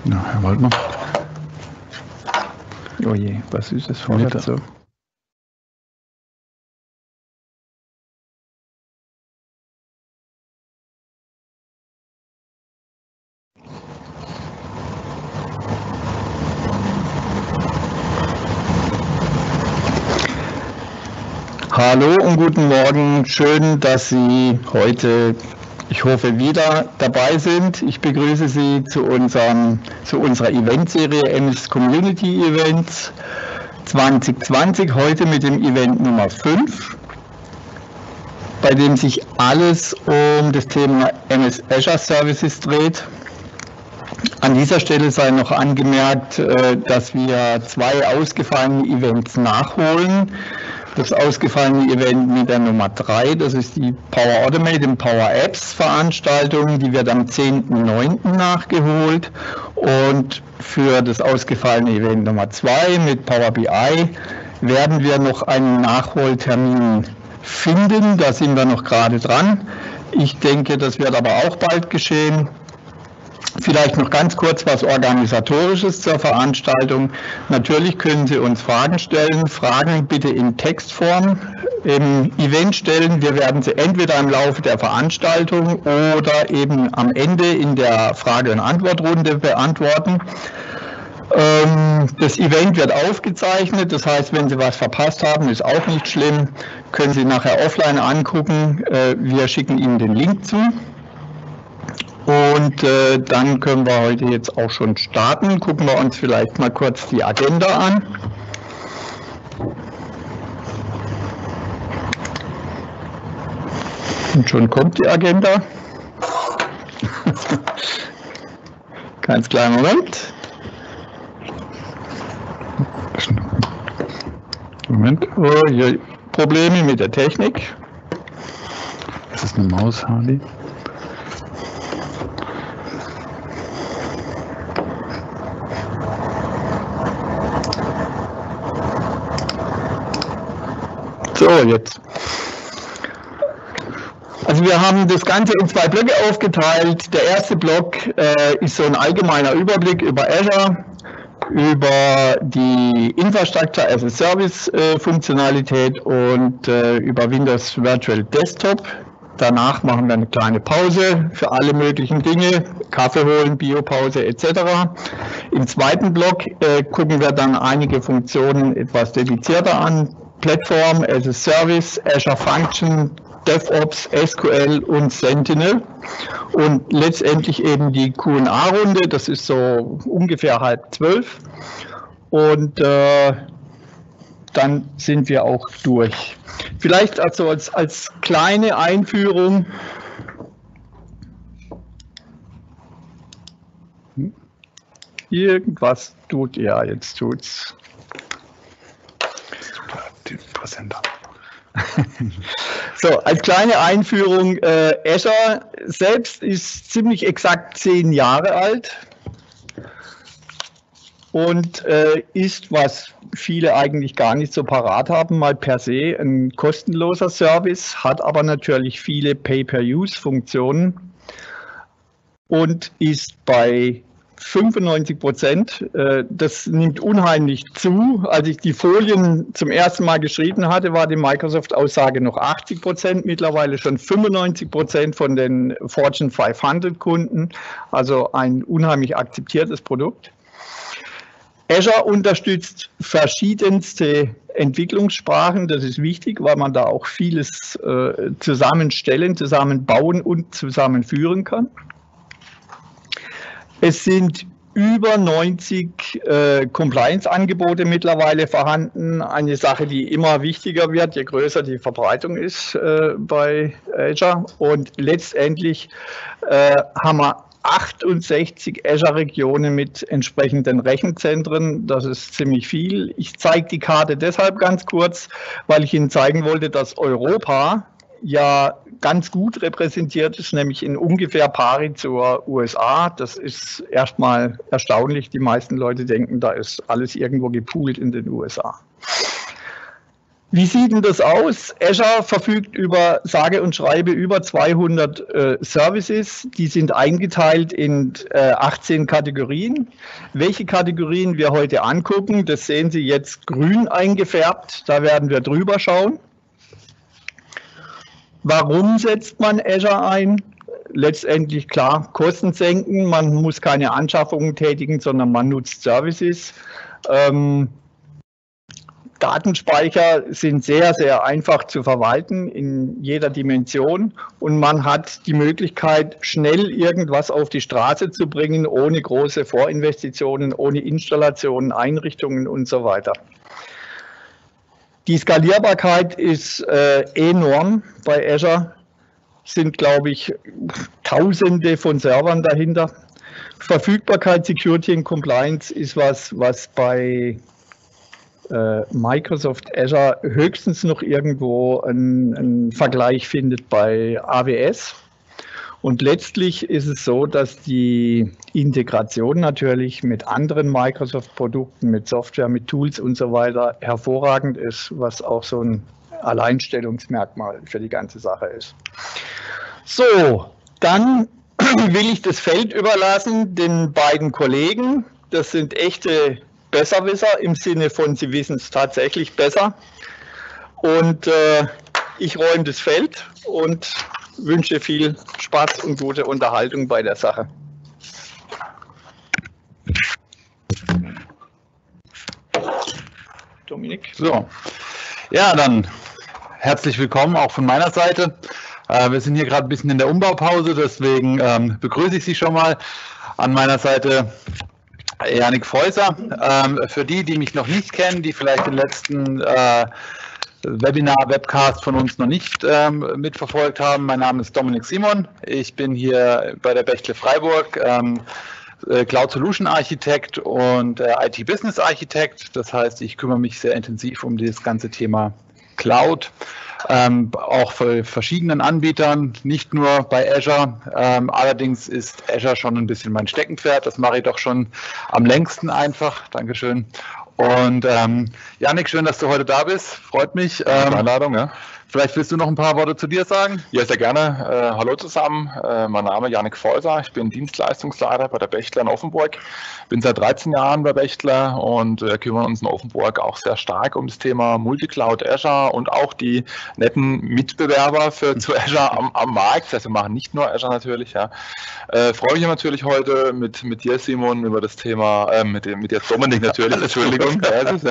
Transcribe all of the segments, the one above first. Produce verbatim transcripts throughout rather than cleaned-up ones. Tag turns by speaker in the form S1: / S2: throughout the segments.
S1: Ja, Herr Waldmann.
S2: Oh je, was ist das heute so? Hallo und guten Morgen. Schön, dass Sie heute, ich hoffe, wieder dabei sind. Ich begrüße Sie zu, unserem, zu unserer Eventserie M S Community Events zwanzig zwanzig, heute mit dem Event Nummer fünf, bei dem sich alles um das Thema M S Azure Services dreht. An dieser Stelle sei noch angemerkt, dass wir zwei ausgefallene Events nachholen. Das ausgefallene Event mit der Nummer drei, das ist die Power Automate und Power Apps Veranstaltung, die wird am zehnten neunten nachgeholt. Und für das ausgefallene Event Nummer zwei mit Power B I werden wir noch einen Nachholtermin finden. Da sind wir noch gerade dran. Ich denke, das wird aber auch bald geschehen. Vielleicht noch ganz kurz was Organisatorisches zur Veranstaltung. Natürlich können Sie uns Fragen stellen. Fragen bitte in Textform im Event stellen. Wir werden sie entweder im Laufe der Veranstaltung oder eben am Ende in der Frage- und Antwortrunde beantworten. Das Event wird aufgezeichnet, das heißt, wenn Sie was verpasst haben, ist auch nicht schlimm. Können Sie nachher offline angucken. Wir schicken Ihnen den Link zu. Und äh, dann können wir heute jetzt auch schon starten. Gucken wir uns vielleicht mal kurz die Agenda an. Und schon kommt die Agenda. Ganz kleinen Moment. Moment. Oh, hier Probleme mit der Technik.
S1: Das ist eine Maus, Hardy.
S2: So, jetzt. Also wir haben das Ganze in zwei Blöcke aufgeteilt. Der erste Block äh, ist so ein allgemeiner Überblick über Azure, über die Infrastructure as a Service äh, Funktionalität und äh, über Windows Virtual Desktop. Danach machen wir eine kleine Pause für alle möglichen Dinge, Kaffee holen, Biopause et cetera. Im zweiten Block äh, gucken wir dann einige Funktionen etwas dedizierter an. Plattform as a Service, Azure Function, DevOps, S Q L und Sentinel. Und letztendlich eben die Q und A-Runde, das ist so ungefähr halb zwölf. Und äh, dann sind wir auch durch. Vielleicht also als, als kleine Einführung. Irgendwas tut, ja, jetzt tut's.
S1: Präsenter.
S2: So, als kleine Einführung, äh, Azure selbst ist ziemlich exakt zehn Jahre alt und äh, ist, was viele eigentlich gar nicht so parat haben, mal per se ein kostenloser Service, hat aber natürlich viele Pay-per-Use-Funktionen und ist bei fünfundneunzig Prozent, das nimmt unheimlich zu. Als ich die Folien zum ersten Mal geschrieben hatte, war die Microsoft-Aussage noch achtzig Prozent, mittlerweile schon fünfundneunzig Prozent von den Fortune fünfhundert Kunden, also ein unheimlich akzeptiertes Produkt. Azure unterstützt verschiedenste Entwicklungssprachen, das ist wichtig, weil man da auch vieles äh, zusammenstellen, zusammenbauen und zusammenführen kann. Es sind über neunzig äh, Compliance-Angebote mittlerweile vorhanden. Eine Sache, die immer wichtiger wird, je größer die Verbreitung ist äh, bei Azure. Und letztendlich äh, haben wir achtundsechzig Azure-Regionen mit entsprechenden Rechenzentren. Das ist ziemlich viel. Ich zeige die Karte deshalb ganz kurz, weil ich Ihnen zeigen wollte, dass Europa ja ganz gut repräsentiert ist, nämlich in ungefähr pari zur U S A. Das ist erstmal erstaunlich. Die meisten Leute denken, da ist alles irgendwo gepoolt in den U S A. Wie sieht denn das aus? Azure verfügt über, sage und schreibe, über zweihundert äh, Services. Die sind eingeteilt in äh, achtzehn Kategorien. Welche Kategorien wir heute angucken, das sehen Sie jetzt grün eingefärbt. Da werden wir drüber schauen. Warum setzt man Azure ein? Letztendlich klar, Kosten senken. Man muss keine Anschaffungen tätigen, sondern man nutzt Services. Ähm, Datenspeicher sind sehr, sehr einfach zu verwalten in jeder Dimension und man hat die Möglichkeit, schnell irgendwas auf die Straße zu bringen, ohne große Vorinvestitionen, ohne Installationen, Einrichtungen und so weiter. Die Skalierbarkeit ist äh, enorm bei Azure, sind, glaube ich, Tausende von Servern dahinter. Verfügbarkeit, Security und Compliance ist was, was bei Microsoft Azure höchstens noch irgendwo einen, einen Vergleich findet bei A W S. Und letztlich ist es so, dass die Integration natürlich mit anderen Microsoft-Produkten, mit Software, mit Tools und so weiter hervorragend ist, was auch so ein Alleinstellungsmerkmal für die ganze Sache ist. So, dann will ich das Feld überlassen den beiden Kollegen. Das sind echte Besserwisser im Sinne von, sie wissen es tatsächlich besser. Und äh, ich räume das Feld und wünsche viel Spaß und gute Unterhaltung bei der Sache. Dominik.
S1: So, ja, dann herzlich willkommen auch von meiner Seite. Äh, wir sind hier gerade ein bisschen in der Umbaupause, deswegen ähm, begrüße ich Sie schon mal. An meiner Seite Jannik Feuser. Ähm, für die, die mich noch nicht kennen, die vielleicht den letzten äh, Webinar-Webcast von uns noch nicht ähm, mitverfolgt haben, mein Name ist Dominik Simon. Ich bin hier bei der Bechtle Freiburg ähm, Cloud Solution Architekt und äh, I T Business Architekt. Das heißt, ich kümmere mich sehr intensiv um das ganze Thema Cloud. Ähm, auch für verschiedenen Anbietern, nicht nur bei Azure. Ähm, allerdings ist Azure schon ein bisschen mein Steckenpferd. Das mache ich doch schon am längsten einfach. Dankeschön. Und ähm, Jannik, schön, dass du heute da bist. Freut mich. Ähm,
S3: Einladung, ja.
S1: Vielleicht willst du noch ein paar Worte zu dir sagen?
S3: Ja, sehr gerne. Äh, hallo zusammen. Äh, mein Name ist Jannik Feuser. Ich bin Dienstleistungsleiter bei der Bechtle in Offenburg. Bin seit dreizehn Jahren bei Bechtle und äh, kümmern uns in Offenburg auch sehr stark um das Thema Multicloud Azure und auch die netten Mitbewerber für zu Azure am, am Markt. Also wir machen nicht nur Azure natürlich. Ja. Äh, freue mich natürlich heute mit, mit dir, Simon, über das Thema, äh, mit, dem, mit dir, Dominik natürlich, Entschuldigung,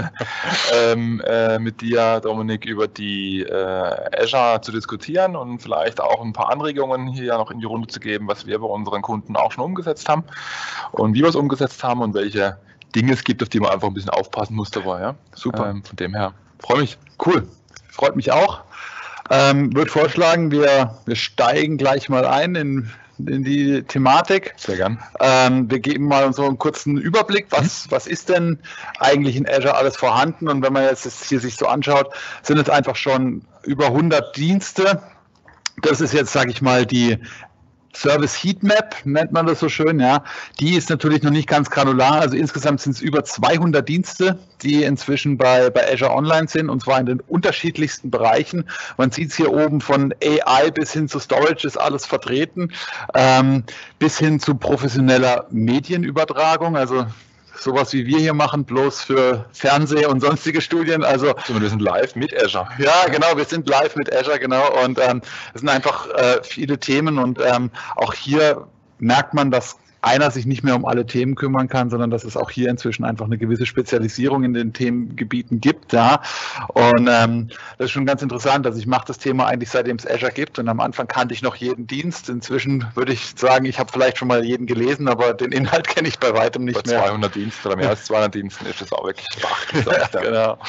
S3: ähm, äh, mit dir, Dominik, über die äh, Azure zu diskutieren und vielleicht auch ein paar Anregungen hier noch in die Runde zu geben, was wir bei unseren Kunden auch schon umgesetzt haben und wie wir es umgesetzt haben und welche Dinge es gibt, auf die man einfach ein bisschen aufpassen muss dabei. Ja?
S1: Super.
S3: Ähm, von dem her, freue mich.
S1: Cool. Freut mich auch. Ähm, würde vorschlagen, wir, wir steigen gleich mal ein in, in die Thematik.
S3: Sehr gern.
S1: Ähm, wir geben mal so einen kurzen Überblick, was, mhm. was ist denn eigentlich in Azure alles vorhanden? Und wenn man jetzt das hier sich so anschaut, sind es einfach schon über hundert Dienste. Das ist jetzt, sage ich mal, die Service Heatmap, nennt man das so schön, ja. Die ist natürlich noch nicht ganz granular, also insgesamt sind es über zweihundert Dienste, die inzwischen bei, bei Azure Online sind, und zwar in den unterschiedlichsten Bereichen. Man sieht es hier oben von A I bis hin zu Storage ist alles vertreten, ähm, bis hin zu professioneller Medienübertragung, also sowas wie wir hier machen, bloß für Fernseh und sonstige Studien. Also,
S3: also wir sind live mit Azure.
S1: Ja, genau, wir sind live mit Azure, genau. Und ähm, es sind einfach äh, viele Themen und ähm, auch hier merkt man, dass einer sich nicht mehr um alle Themen kümmern kann, sondern dass es auch hier inzwischen einfach eine gewisse Spezialisierung in den Themengebieten gibt. Ja. Und ähm, das ist schon ganz interessant. Also ich mache das Thema eigentlich seitdem es Azure gibt, und am Anfang kannte ich noch jeden Dienst. Inzwischen würde ich sagen, ich habe vielleicht schon mal jeden gelesen, aber den Inhalt kenne ich bei weitem nicht
S3: bei
S1: mehr.
S3: zweihundert Diensten oder mehr als zweihundert Diensten ist das auch wirklich
S1: beachtlich. Ja, genau.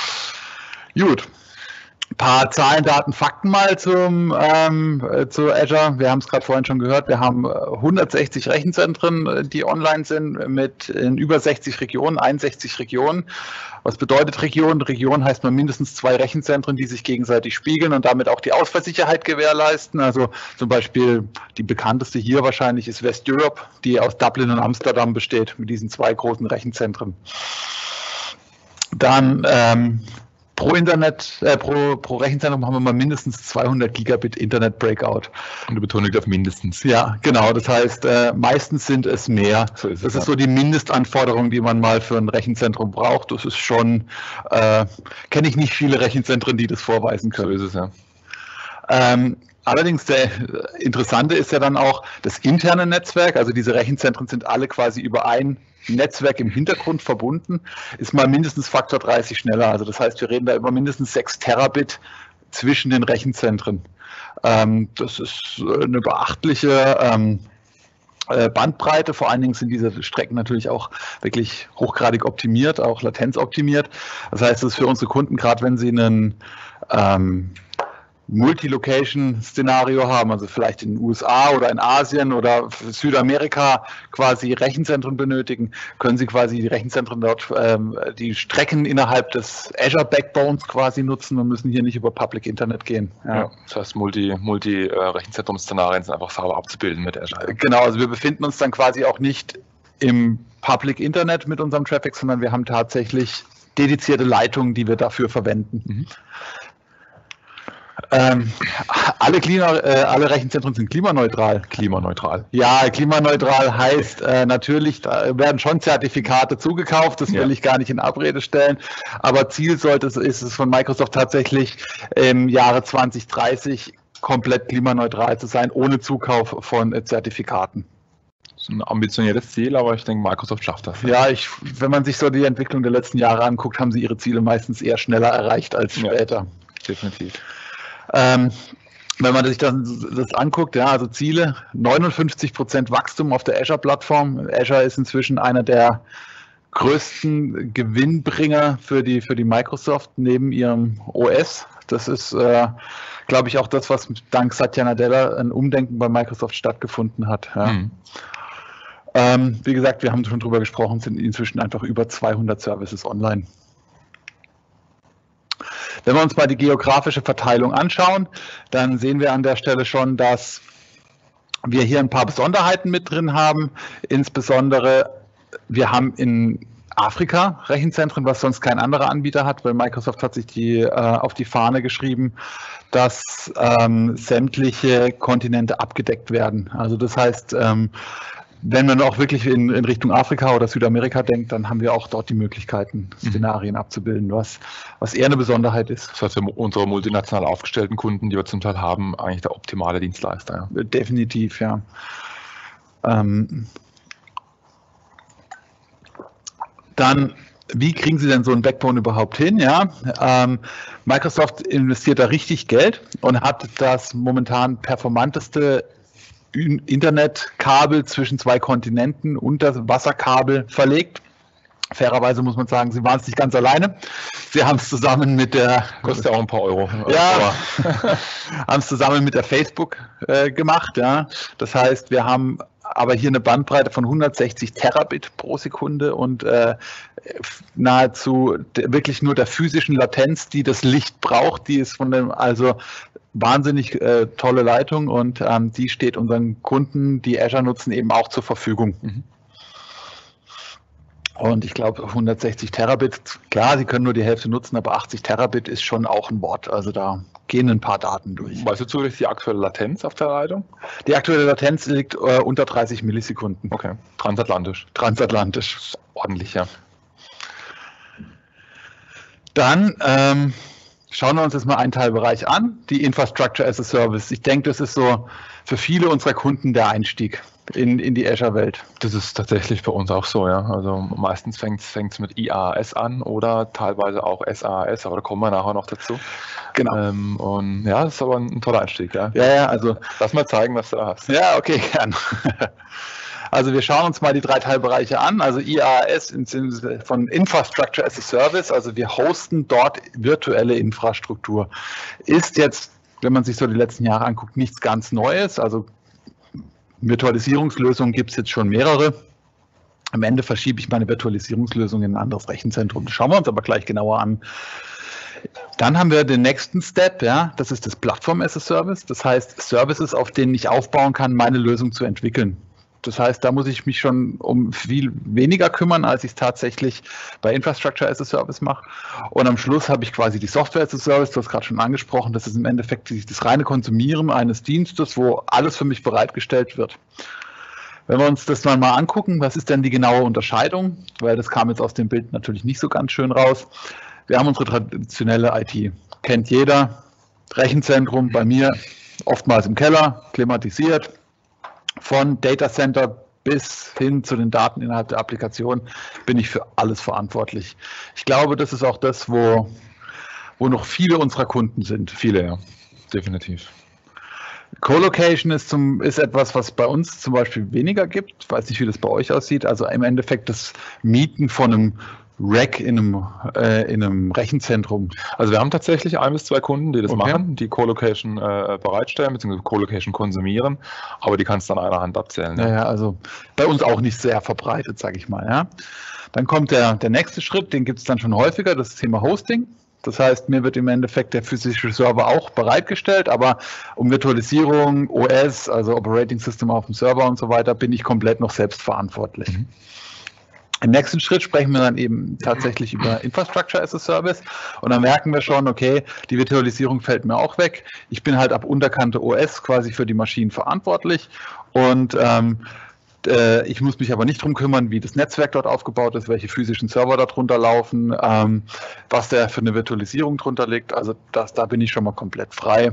S1: Gut. Ein paar Zahlen, Daten, Fakten mal zum, ähm, zu Azure. Wir haben es gerade vorhin schon gehört, wir haben hundertsechzig Rechenzentren, die online sind, mit in über sechzig Regionen, einundsechzig Regionen. Was bedeutet Region? Region heißt man mindestens zwei Rechenzentren, die sich gegenseitig spiegeln und damit auch die Ausfallsicherheit gewährleisten. Also zum Beispiel die bekannteste hier wahrscheinlich ist West Europe, die aus Dublin und Amsterdam besteht, mit diesen zwei großen Rechenzentren. Dann ähm, Pro Internet, äh, pro, pro Rechenzentrum haben wir mal mindestens zweihundert Gigabit Internet Breakout.
S3: Und du betonst auf mindestens.
S1: Ja, genau. Das heißt, äh, meistens sind es mehr. So ist es, das ist ja so die Mindestanforderung, die man mal für ein Rechenzentrum braucht. Das ist schon, äh, kenne ich nicht viele Rechenzentren, die das vorweisen können.
S3: So ist es, ja.
S1: Ähm, Allerdings, der Interessante ist ja dann auch das interne Netzwerk, also diese Rechenzentren sind alle quasi über ein Netzwerk im Hintergrund verbunden, ist mal mindestens Faktor dreißig schneller. Also das heißt, wir reden da über mindestens sechs Terabit zwischen den Rechenzentren. Ähm, das ist eine beachtliche ähm, Bandbreite, vor allen Dingen sind diese Strecken natürlich auch wirklich hochgradig optimiert, auch latenzoptimiert. Das heißt, das ist für unsere Kunden, gerade wenn sie einen ähm, Multi-Location-Szenario haben, also vielleicht in den U S A oder in Asien oder Südamerika quasi Rechenzentren benötigen, können Sie quasi die Rechenzentren dort, ähm, die Strecken innerhalb des Azure Backbones quasi nutzen und müssen hier nicht über Public Internet gehen.
S3: Ja. Ja, das heißt, Multi, Multi-Rechenzentrum-Szenarien sind einfach sauber abzubilden mit Azure.
S1: Genau, also wir befinden uns dann quasi auch nicht im Public Internet mit unserem Traffic, sondern wir haben tatsächlich dedizierte Leitungen, die wir dafür verwenden. Mhm. Ähm, alle, Klima, äh, alle Rechenzentren sind klimaneutral.
S3: Klimaneutral.
S1: Ja, klimaneutral heißt äh, natürlich, da werden schon Zertifikate zugekauft, das will ja. ich gar nicht in Abrede stellen, aber Ziel sollte es, ist es von Microsoft tatsächlich im Jahre zwanzig dreißig komplett klimaneutral zu sein, ohne Zukauf von äh, Zertifikaten.
S3: Das ist ein ambitioniertes Ziel, aber ich denke, Microsoft schafft das.
S1: Ja, ich, wenn man sich so die Entwicklung der letzten Jahre anguckt, haben sie ihre Ziele meistens eher schneller erreicht als später.
S3: Ja, definitiv.
S1: Ähm, wenn man sich das, das anguckt, ja, also Ziele, neunundfünfzig Prozent Wachstum auf der Azure-Plattform. Azure ist inzwischen einer der größten Gewinnbringer für die, für die Microsoft neben ihrem O S. Das ist, äh, glaube ich, auch das, was dank Satya Nadella ein Umdenken bei Microsoft stattgefunden hat. Ja. Mhm. Ähm, wie gesagt, wir haben schon drüber gesprochen, sind inzwischen einfach über zweihundert Services online. Wenn wir uns mal die geografische Verteilung anschauen, dann sehen wir an der Stelle schon, dass wir hier ein paar Besonderheiten mit drin haben. Insbesondere, wir haben in Afrika Rechenzentren, was sonst kein anderer Anbieter hat, weil Microsoft hat sich die, äh, auf die Fahne geschrieben, dass ähm, sämtliche Kontinente abgedeckt werden. Also das heißt, ähm, wenn man auch wirklich in, in Richtung Afrika oder Südamerika denkt, dann haben wir auch dort die Möglichkeiten, Szenarien mhm. abzubilden, was, was eher eine Besonderheit ist.
S3: Das heißt, für unsere multinational aufgestellten Kunden, die wir zum Teil haben, eigentlich der optimale Dienstleister.
S1: Ja. Definitiv, ja. Ähm, dann, wie kriegen Sie denn so ein Backbone überhaupt hin? Ja, ähm, Microsoft investiert da richtig Geld und hat das momentan performanteste Internetkabel zwischen zwei Kontinenten und das Wasserkabel verlegt. Fairerweise muss man sagen, sie waren es nicht ganz alleine. Sie haben es zusammen mit der...
S3: Kostet ja auch ein paar Euro.
S1: Ja, haben es zusammen mit der Facebook äh, gemacht. Ja. Das heißt, wir haben aber hier eine Bandbreite von hundertsechzig Terabit pro Sekunde und äh, nahezu wirklich nur der physischen Latenz, die das Licht braucht, die ist von dem, also wahnsinnig äh, tolle Leitung und ähm, die steht unseren Kunden, die Azure nutzen, eben auch zur Verfügung. Mhm. Und ich glaube, hundertsechzig Terabit, klar, Sie können nur die Hälfte nutzen, aber achtzig Terabit ist schon auch ein Wort. Also da gehen ein paar Daten durch.
S3: Weißt du zufällig die aktuelle Latenz auf der Leitung?
S1: Die aktuelle Latenz liegt äh, unter dreißig Millisekunden.
S3: Okay, transatlantisch.
S1: Transatlantisch.
S3: Ordentlich, ja.
S1: Dann ähm, schauen wir uns jetzt mal einen Teilbereich an, die Infrastructure as a Service. Ich denke, das ist so für viele unserer Kunden der Einstieg in, in die Azure-Welt.
S3: Das ist tatsächlich bei uns auch so, ja. Also meistens fängt es mit I A A S an oder teilweise auch S A A S, aber da kommen wir nachher noch dazu.
S1: Genau.
S3: Ähm, und ja, das ist aber ein toller Einstieg, ja.
S1: Ja, ja, also.
S3: Lass mal zeigen, was du da hast.
S1: Ja, okay, gern. Also wir schauen uns mal die drei Teilbereiche an. Also I A A S von Infrastructure as a Service, also wir hosten dort virtuelle Infrastruktur. Ist jetzt, wenn man sich so die letzten Jahre anguckt, nichts ganz Neues. Also Virtualisierungslösungen gibt es jetzt schon mehrere. Am Ende verschiebe ich meine Virtualisierungslösung in ein anderes Rechenzentrum. Das schauen wir uns aber gleich genauer an. Dann haben wir den nächsten Step, ja, das ist das Plattform as a Service. Das heißt, Services, auf denen ich aufbauen kann, meine Lösung zu entwickeln. Das heißt, da muss ich mich schon um viel weniger kümmern, als ich es tatsächlich bei Infrastructure as a Service mache. Und am Schluss habe ich quasi die Software as a Service, du hast gerade schon angesprochen, das ist im Endeffekt das reine Konsumieren eines Dienstes, wo alles für mich bereitgestellt wird. Wenn wir uns das mal angucken, was ist denn die genaue Unterscheidung? Weil das kam jetzt aus dem Bild natürlich nicht so ganz schön raus. Wir haben unsere traditionelle I T, kennt jeder, Rechenzentrum bei mir, oftmals im Keller, klimatisiert, von Data Center bis hin zu den Daten innerhalb der Applikation bin ich für alles verantwortlich. Ich glaube, das ist auch das, wo, wo noch viele unserer Kunden sind.
S3: Viele, ja, definitiv.
S1: Colocation ist, zum, ist etwas, was bei uns zum Beispiel weniger gibt. Ich weiß nicht, wie das bei euch aussieht. Also im Endeffekt das Mieten von einem Rack in einem, äh, in einem Rechenzentrum.
S3: Also wir haben tatsächlich ein bis zwei Kunden, die das
S1: Okay.
S3: machen, die Colocation äh, bereitstellen, beziehungsweise Colocation konsumieren, aber die kannst du an einer Hand abzählen.
S1: Ja, ja, also bei uns auch nicht sehr verbreitet, sage ich mal. Ja. Dann kommt der, der nächste Schritt, den gibt es dann schon häufiger, das Thema Hosting. Das heißt, mir wird im Endeffekt der physische Server auch bereitgestellt, aber um Virtualisierung, O S, also Operating System auf dem Server und so weiter, bin ich komplett noch selbst verantwortlich. Mhm. Im nächsten Schritt sprechen wir dann eben tatsächlich über Infrastructure as a Service und dann merken wir schon, okay, die Virtualisierung fällt mir auch weg. Ich bin halt ab Unterkante O S quasi für die Maschinen verantwortlich und ähm, äh, ich muss mich aber nicht darum kümmern, wie das Netzwerk dort aufgebaut ist, welche physischen Server darunter laufen, ähm, was da für eine Virtualisierung drunter liegt. Also das, da bin ich schon mal komplett frei.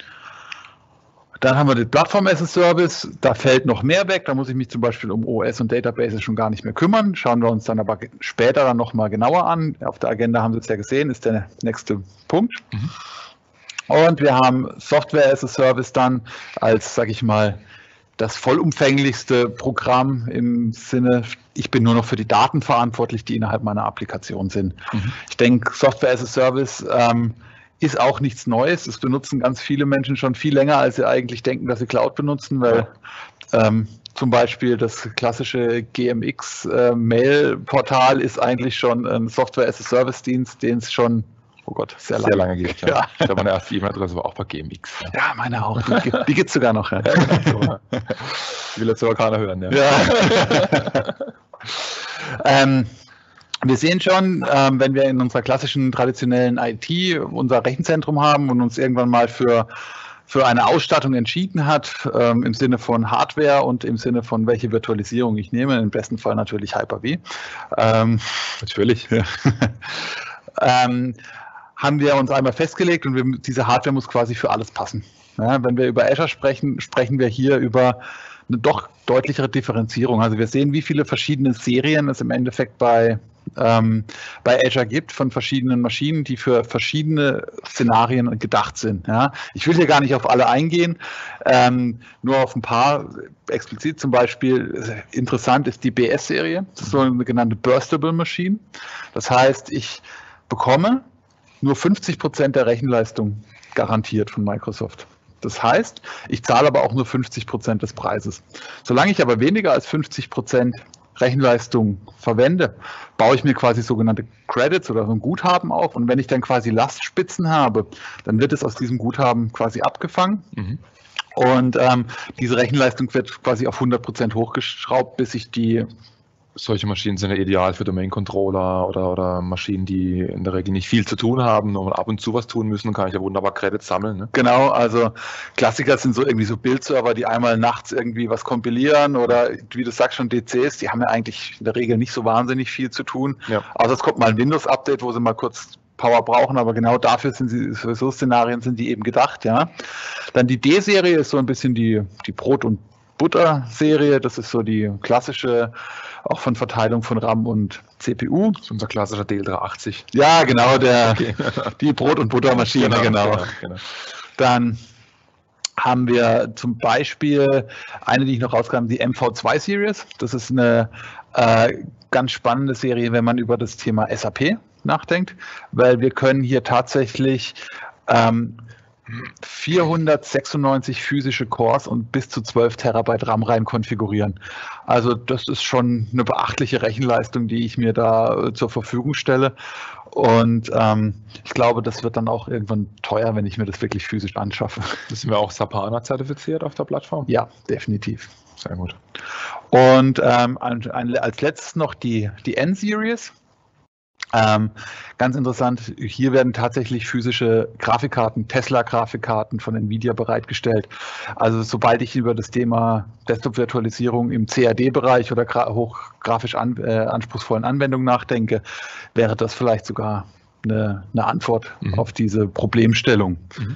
S1: Dann haben wir die Plattform as a Service, da fällt noch mehr weg, da muss ich mich zum Beispiel um O S und Databases schon gar nicht mehr kümmern, schauen wir uns dann aber später dann nochmal genauer an. Auf der Agenda haben Sie es ja gesehen, ist der nächste Punkt. Mhm. Und wir haben Software as a Service dann als, sage ich mal, das vollumfänglichste Programm im Sinne, ich bin nur noch für die Daten verantwortlich, die innerhalb meiner Applikation sind. Mhm. Ich denke, Software as a Service ähm, ist auch nichts Neues. Es benutzen ganz viele Menschen schon viel länger, als sie eigentlich denken, dass sie Cloud benutzen, weil ähm, zum Beispiel das klassische G M X-Mail-Portal äh, ist eigentlich schon ein Software-as-a-Service-Dienst, den es schon, oh Gott, sehr, sehr lange, lange gibt. Ja. Ja.
S3: Ich glaube, meine erste E-Mail-Adresse war auch bei G M X.
S1: Ja, ja meine auch. Die, die gibt es sogar noch. Ja.
S3: Die will jetzt aber keiner hören. Ja.
S1: Ja. ähm, Wir sehen schon, ähm, wenn wir in unserer klassischen traditionellen I T unser Rechenzentrum haben und uns irgendwann mal für, für eine Ausstattung entschieden hat, ähm, im Sinne von Hardware und im Sinne von welche Virtualisierung ich nehme, im besten Fall natürlich Hyper-V. Ähm,
S3: natürlich.
S1: Ja. ähm, haben wir uns einmal festgelegt und wir, diese Hardware muss quasi für alles passen. Ja, wenn wir über Azure sprechen, sprechen wir hier über eine doch deutlichere Differenzierung. Also wir sehen, wie viele verschiedene Serien es im Endeffekt bei Ähm, bei Azure gibt von verschiedenen Maschinen, die für verschiedene Szenarien gedacht sind. Ja. Ich will hier gar nicht auf alle eingehen, ähm, nur auf ein paar explizit. Zum Beispiel interessant ist die B S-Serie, das ist so eine genannte Burstable Machine. Das heißt, ich bekomme nur fünfzig Prozent der Rechenleistung garantiert von Microsoft. Das heißt, ich zahle aber auch nur fünfzig Prozent des Preises. Solange ich aber weniger als fünfzig Prozent Rechenleistung verwende, baue ich mir quasi sogenannte Credits oder so ein Guthaben auf und wenn ich dann quasi Lastspitzen habe, dann wird es aus diesem Guthaben quasi abgefangen mhm. und ähm, diese Rechenleistung wird quasi auf hundert Prozent hochgeschraubt, bis ich die...
S3: Solche Maschinen sind ja ideal für Domain-Controller oder, oder Maschinen, die in der Regel nicht viel zu tun haben und ab und zu was tun müssen, kann ich ja wunderbar Credits sammeln. Ne?
S1: Genau, also Klassiker sind so irgendwie so Bildserver, die einmal nachts irgendwie was kompilieren oder wie du sagst schon D Cs, die haben ja eigentlich in der Regel nicht so wahnsinnig viel zu tun. Ja. Außer es kommt mal ein Windows-Update, wo sie mal kurz Power brauchen, aber genau dafür sind sie, für so Szenarien sind die eben gedacht. Ja. Dann die D-Serie ist so ein bisschen die, die Brot- und Butter-Serie, das ist so die klassische, auch von Verteilung von RAM und C P U.
S3: Das ist unser klassischer D L dreihundertachtzig.
S1: Ja, genau, der, okay. Die Brot- und Buttermaschine, genau, genau. Genau, genau. Dann haben wir zum Beispiel eine, die ich noch rauskam, die M V zwei Series. Das ist eine äh, ganz spannende Serie, wenn man über das Thema S A P nachdenkt, weil wir können hier tatsächlich ähm, vierhundertsechsundneunzig physische Cores und bis zu zwölf Terabyte RAM rein konfigurieren. Also das ist schon eine beachtliche Rechenleistung, die ich mir da zur Verfügung stelle. Und ähm, ich glaube, das wird dann auch irgendwann teuer, wenn ich mir das wirklich physisch anschaffe.
S3: Sind wir auch SAP HANA zertifiziert auf der Plattform?
S1: Ja, definitiv.
S3: Sehr gut.
S1: Und ähm, als letztes noch die, die N-Series. Ähm, ganz interessant, hier werden tatsächlich physische Grafikkarten, Tesla-Grafikkarten von Nvidia bereitgestellt. Also sobald ich über das Thema Desktop-Virtualisierung im C A D-Bereich oder hochgrafisch an, äh, anspruchsvollen Anwendungen nachdenke, wäre das vielleicht sogar eine, eine Antwort mhm. auf diese Problemstellung. Mhm.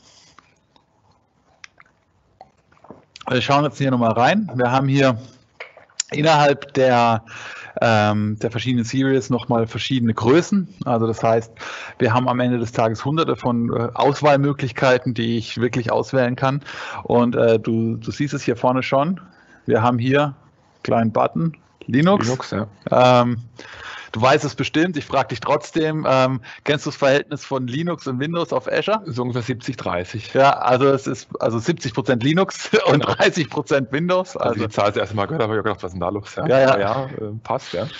S1: Wir schauen jetzt hier nochmal rein. Wir haben hier innerhalb der ähm, der verschiedenen Series nochmal verschiedene Größen. Also das heißt, wir haben am Ende des Tages hunderte von äh, Auswahlmöglichkeiten, die ich wirklich auswählen kann. Und äh, du, du siehst es hier vorne schon. Wir haben hier einen kleinen Button, Linux.
S3: Linux, ja.
S1: Ähm, du weißt es bestimmt, ich frage dich trotzdem, ähm, kennst du das Verhältnis von Linux und Windows auf Azure?
S3: So ungefähr siebzig dreißig.
S1: Ja, also es ist also siebzig Prozent Linux und
S3: genau.
S1: dreißig Prozent Windows.
S3: Also, also die Zahl das erste Mal gehört, habe ich gedacht, was ist denn da los?
S1: Ja, ja, ja.
S3: ja äh, passt, ja.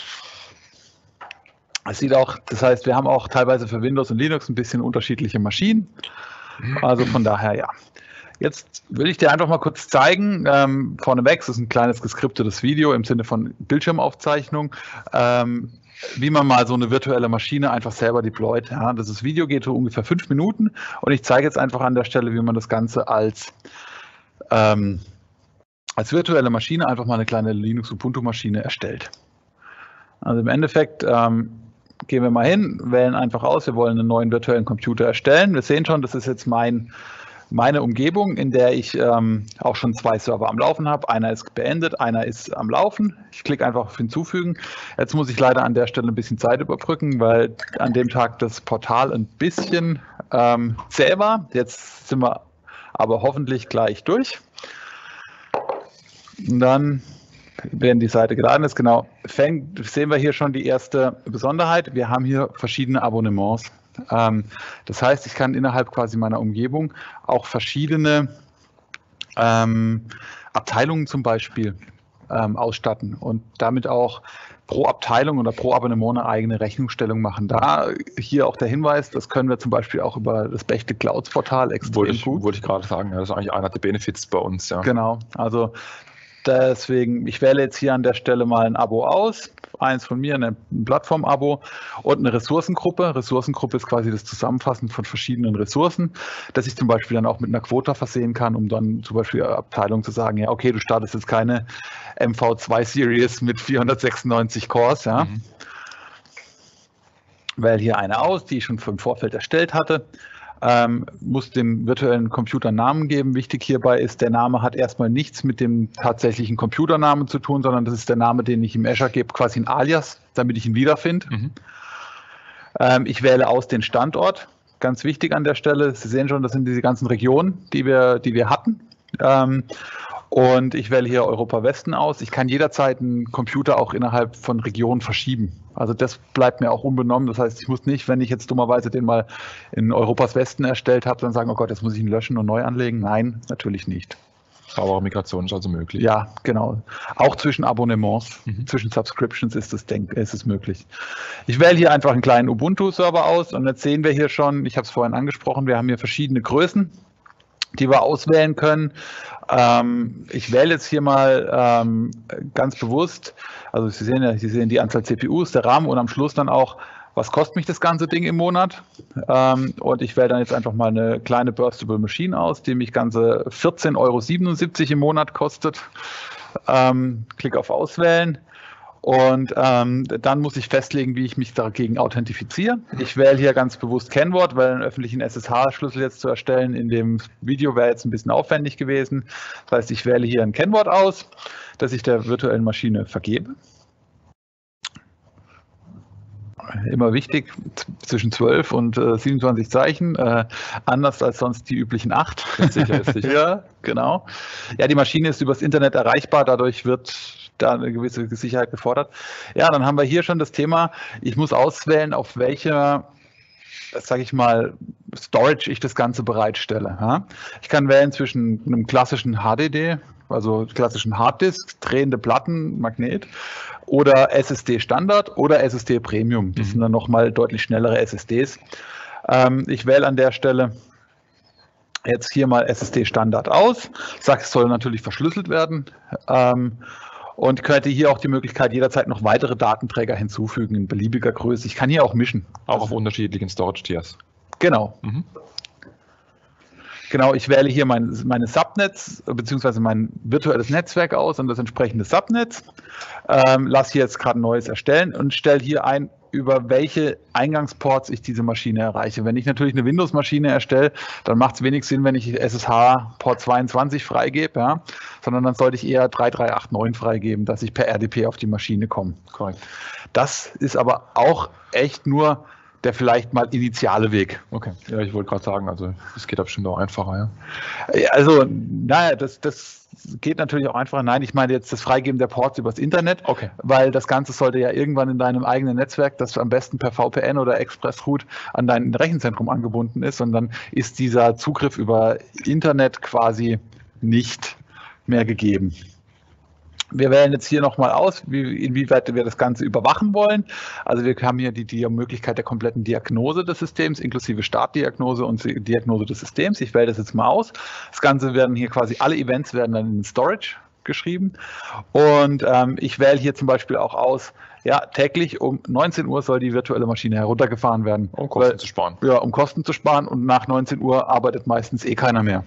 S1: Es sieht auch, das heißt, wir haben auch teilweise für Windows und Linux ein bisschen unterschiedliche Maschinen. Also von daher, ja. Jetzt will ich dir einfach mal kurz zeigen, ähm, vorneweg, es ist ein kleines geskriptetes Video im Sinne von Bildschirmaufzeichnung, ähm, wie man mal so eine virtuelle Maschine einfach selber deployt. Ja, das Video geht so ungefähr fünf Minuten und ich zeige jetzt einfach an der Stelle, wie man das Ganze als, ähm, als virtuelle Maschine einfach mal eine kleine Linux-Ubuntu-Maschine erstellt. Also im Endeffekt ähm, gehen wir mal hin, wählen einfach aus, wir wollen einen neuen virtuellen Computer erstellen. Wir sehen schon, das ist jetzt mein Meine Umgebung, in der ich ähm, auch schon zwei Server am Laufen habe. Einer ist beendet, einer ist am Laufen. Ich klicke einfach auf Hinzufügen. Jetzt muss ich leider an der Stelle ein bisschen Zeit überbrücken, weil an dem Tag das Portal ein bisschen ähm, zäh war. Jetzt sind wir aber hoffentlich gleich durch. Und dann werden die Seite geladen ist. Genau, fängt, sehen wir hier schon die erste Besonderheit. Wir haben hier verschiedene Abonnements. Das heißt, ich kann innerhalb quasi meiner Umgebung auch verschiedene ähm, Abteilungen zum Beispiel ähm, ausstatten und damit auch pro Abteilung oder pro Abonnement eine eigene Rechnungsstellung machen. Da hier auch der Hinweis, das können wir zum Beispiel auch über das Bechtle Clouds Portal extrem
S3: wollte ich,
S1: gut.
S3: Wollte ich gerade sagen, ja, das ist eigentlich einer der Benefits bei uns. Ja.
S1: Genau, also deswegen, ich wähle jetzt hier an der Stelle mal ein Abo aus, eins von mir, ein Plattform-Abo und eine Ressourcengruppe. Ressourcengruppe ist quasi das Zusammenfassen von verschiedenen Ressourcen, dass ich zum Beispiel dann auch mit einer Quota versehen kann, um dann zum Beispiel Abteilung zu sagen, ja okay, du startest jetzt keine M V zwei Series mit vierhundertsechsundneunzig Cores, ja. Mhm. Wähle hier eine aus, die ich schon im Vorfeld erstellt hatte. Ähm, muss dem virtuellen Computer einen Namen geben. Wichtig hierbei ist, der Name hat erstmal nichts mit dem tatsächlichen Computernamen zu tun, sondern das ist der Name, den ich im Azure gebe, quasi ein Alias, damit ich ihn wiederfinde. Mhm. Ähm, ich wähle aus den Standort. Ganz wichtig an der Stelle, Sie sehen schon, das sind diese ganzen Regionen, die wir, die wir hatten. Ähm, Und ich wähle hier Europa Westen aus. Ich kann jederzeit einen Computer auch innerhalb von Regionen verschieben. Also das bleibt mir auch unbenommen. Das heißt, ich muss nicht, wenn ich jetzt dummerweise den mal in Europas Westen erstellt habe, dann sagen, oh Gott, jetzt muss ich ihn löschen und neu anlegen. Nein, natürlich nicht.
S3: Saubere Migration ist also möglich.
S1: Ja, genau. Auch zwischen Abonnements, mhm. zwischen Subscriptions ist es, denk, ist es möglich. Ich wähle hier einfach einen kleinen Ubuntu-Server aus und jetzt sehen wir hier schon, ich habe es vorhin angesprochen, wir haben hier verschiedene Größen, die wir auswählen können. Ähm, ich wähle jetzt hier mal ähm, ganz bewusst, also Sie sehen ja, Sie sehen die Anzahl C P Us, der RAM und am Schluss dann auch, was kostet mich das ganze Ding im Monat? Ähm, und ich wähle dann jetzt einfach mal eine kleine Burstable Machine aus, die mich ganze vierzehn Euro siebenundsiebzig im Monat kostet. Ähm, Klick auf Auswählen. Und ähm, dann muss ich festlegen, wie ich mich dagegen authentifiziere. Ich wähle hier ganz bewusst Kennwort, weil einen öffentlichen S S H-Schlüssel jetzt zu erstellen in dem Video wäre jetzt ein bisschen aufwendig gewesen. Das heißt, ich wähle hier ein Kennwort aus, das ich der virtuellen Maschine vergebe. Immer wichtig, zwischen zwölf und äh, siebenundzwanzig Zeichen, äh, anders als sonst die üblichen acht.
S3: Sicher ist sicher.
S1: Ja, genau. Ja, die Maschine ist übers Internet erreichbar, dadurch wird da eine gewisse Sicherheit gefordert. Ja, dann haben wir hier schon das Thema, ich muss auswählen, auf welcher, sage ich mal, Storage ich das Ganze bereitstelle. Ja? Ich kann wählen zwischen einem klassischen H D D, also klassischen Harddisk, drehende Platten, Magnet, oder S S D Standard oder S S D Premium. Das mhm. sind dann nochmal deutlich schnellere S S Ds. Ähm, ich wähle an der Stelle jetzt hier mal S S D-Standard aus, sage, es soll natürlich verschlüsselt werden ähm, und könnte hier auch die Möglichkeit jederzeit noch weitere Datenträger hinzufügen in beliebiger Größe. Ich kann hier auch mischen.
S3: Auch auf unterschiedlichen Storage-Tiers.
S1: Genau.
S3: Mhm.
S1: Genau, ich wähle hier mein, meine Subnets bzw. mein virtuelles Netzwerk aus und das entsprechende Subnetz. Ähm, lasse hier jetzt gerade ein neues erstellen und stelle hier ein, über welche Eingangsports ich diese Maschine erreiche. Wenn ich natürlich eine Windows-Maschine erstelle, dann macht es wenig Sinn, wenn ich S S H-Port zweiundzwanzig freigebe, ja? Sondern dann sollte ich eher drei drei acht neun freigeben, dass ich per R D P auf die Maschine komme.
S3: Korrekt.
S1: Das ist aber auch echt nur der vielleicht mal initiale Weg.
S3: Okay, ja, ich wollte gerade sagen, also es geht bestimmt auch einfacher, ja.
S1: Also, naja, das, das geht natürlich auch einfacher. Nein, ich meine jetzt das Freigeben der Ports übers Internet,
S3: okay.
S1: Weil das Ganze sollte ja irgendwann in deinem eigenen Netzwerk, das am besten per V P N oder ExpressRoute an dein Rechenzentrum angebunden ist und dann ist dieser Zugriff über Internet quasi nicht mehr gegeben. Wir wählen jetzt hier nochmal aus, wie, inwieweit wir das Ganze überwachen wollen. Also wir haben hier die, die Möglichkeit der kompletten Diagnose des Systems, inklusive Startdiagnose und Diagnose des Systems. Ich wähle das jetzt mal aus. Das Ganze werden hier quasi, alle Events werden dann in Storage geschrieben. Und ähm, ich wähle hier zum Beispiel auch aus, ja, täglich um neunzehn Uhr soll die virtuelle Maschine heruntergefahren werden.
S3: Um Kosten
S1: weil,
S3: zu sparen.
S1: Ja, um Kosten zu sparen und nach neunzehn Uhr arbeitet meistens eh keiner mehr.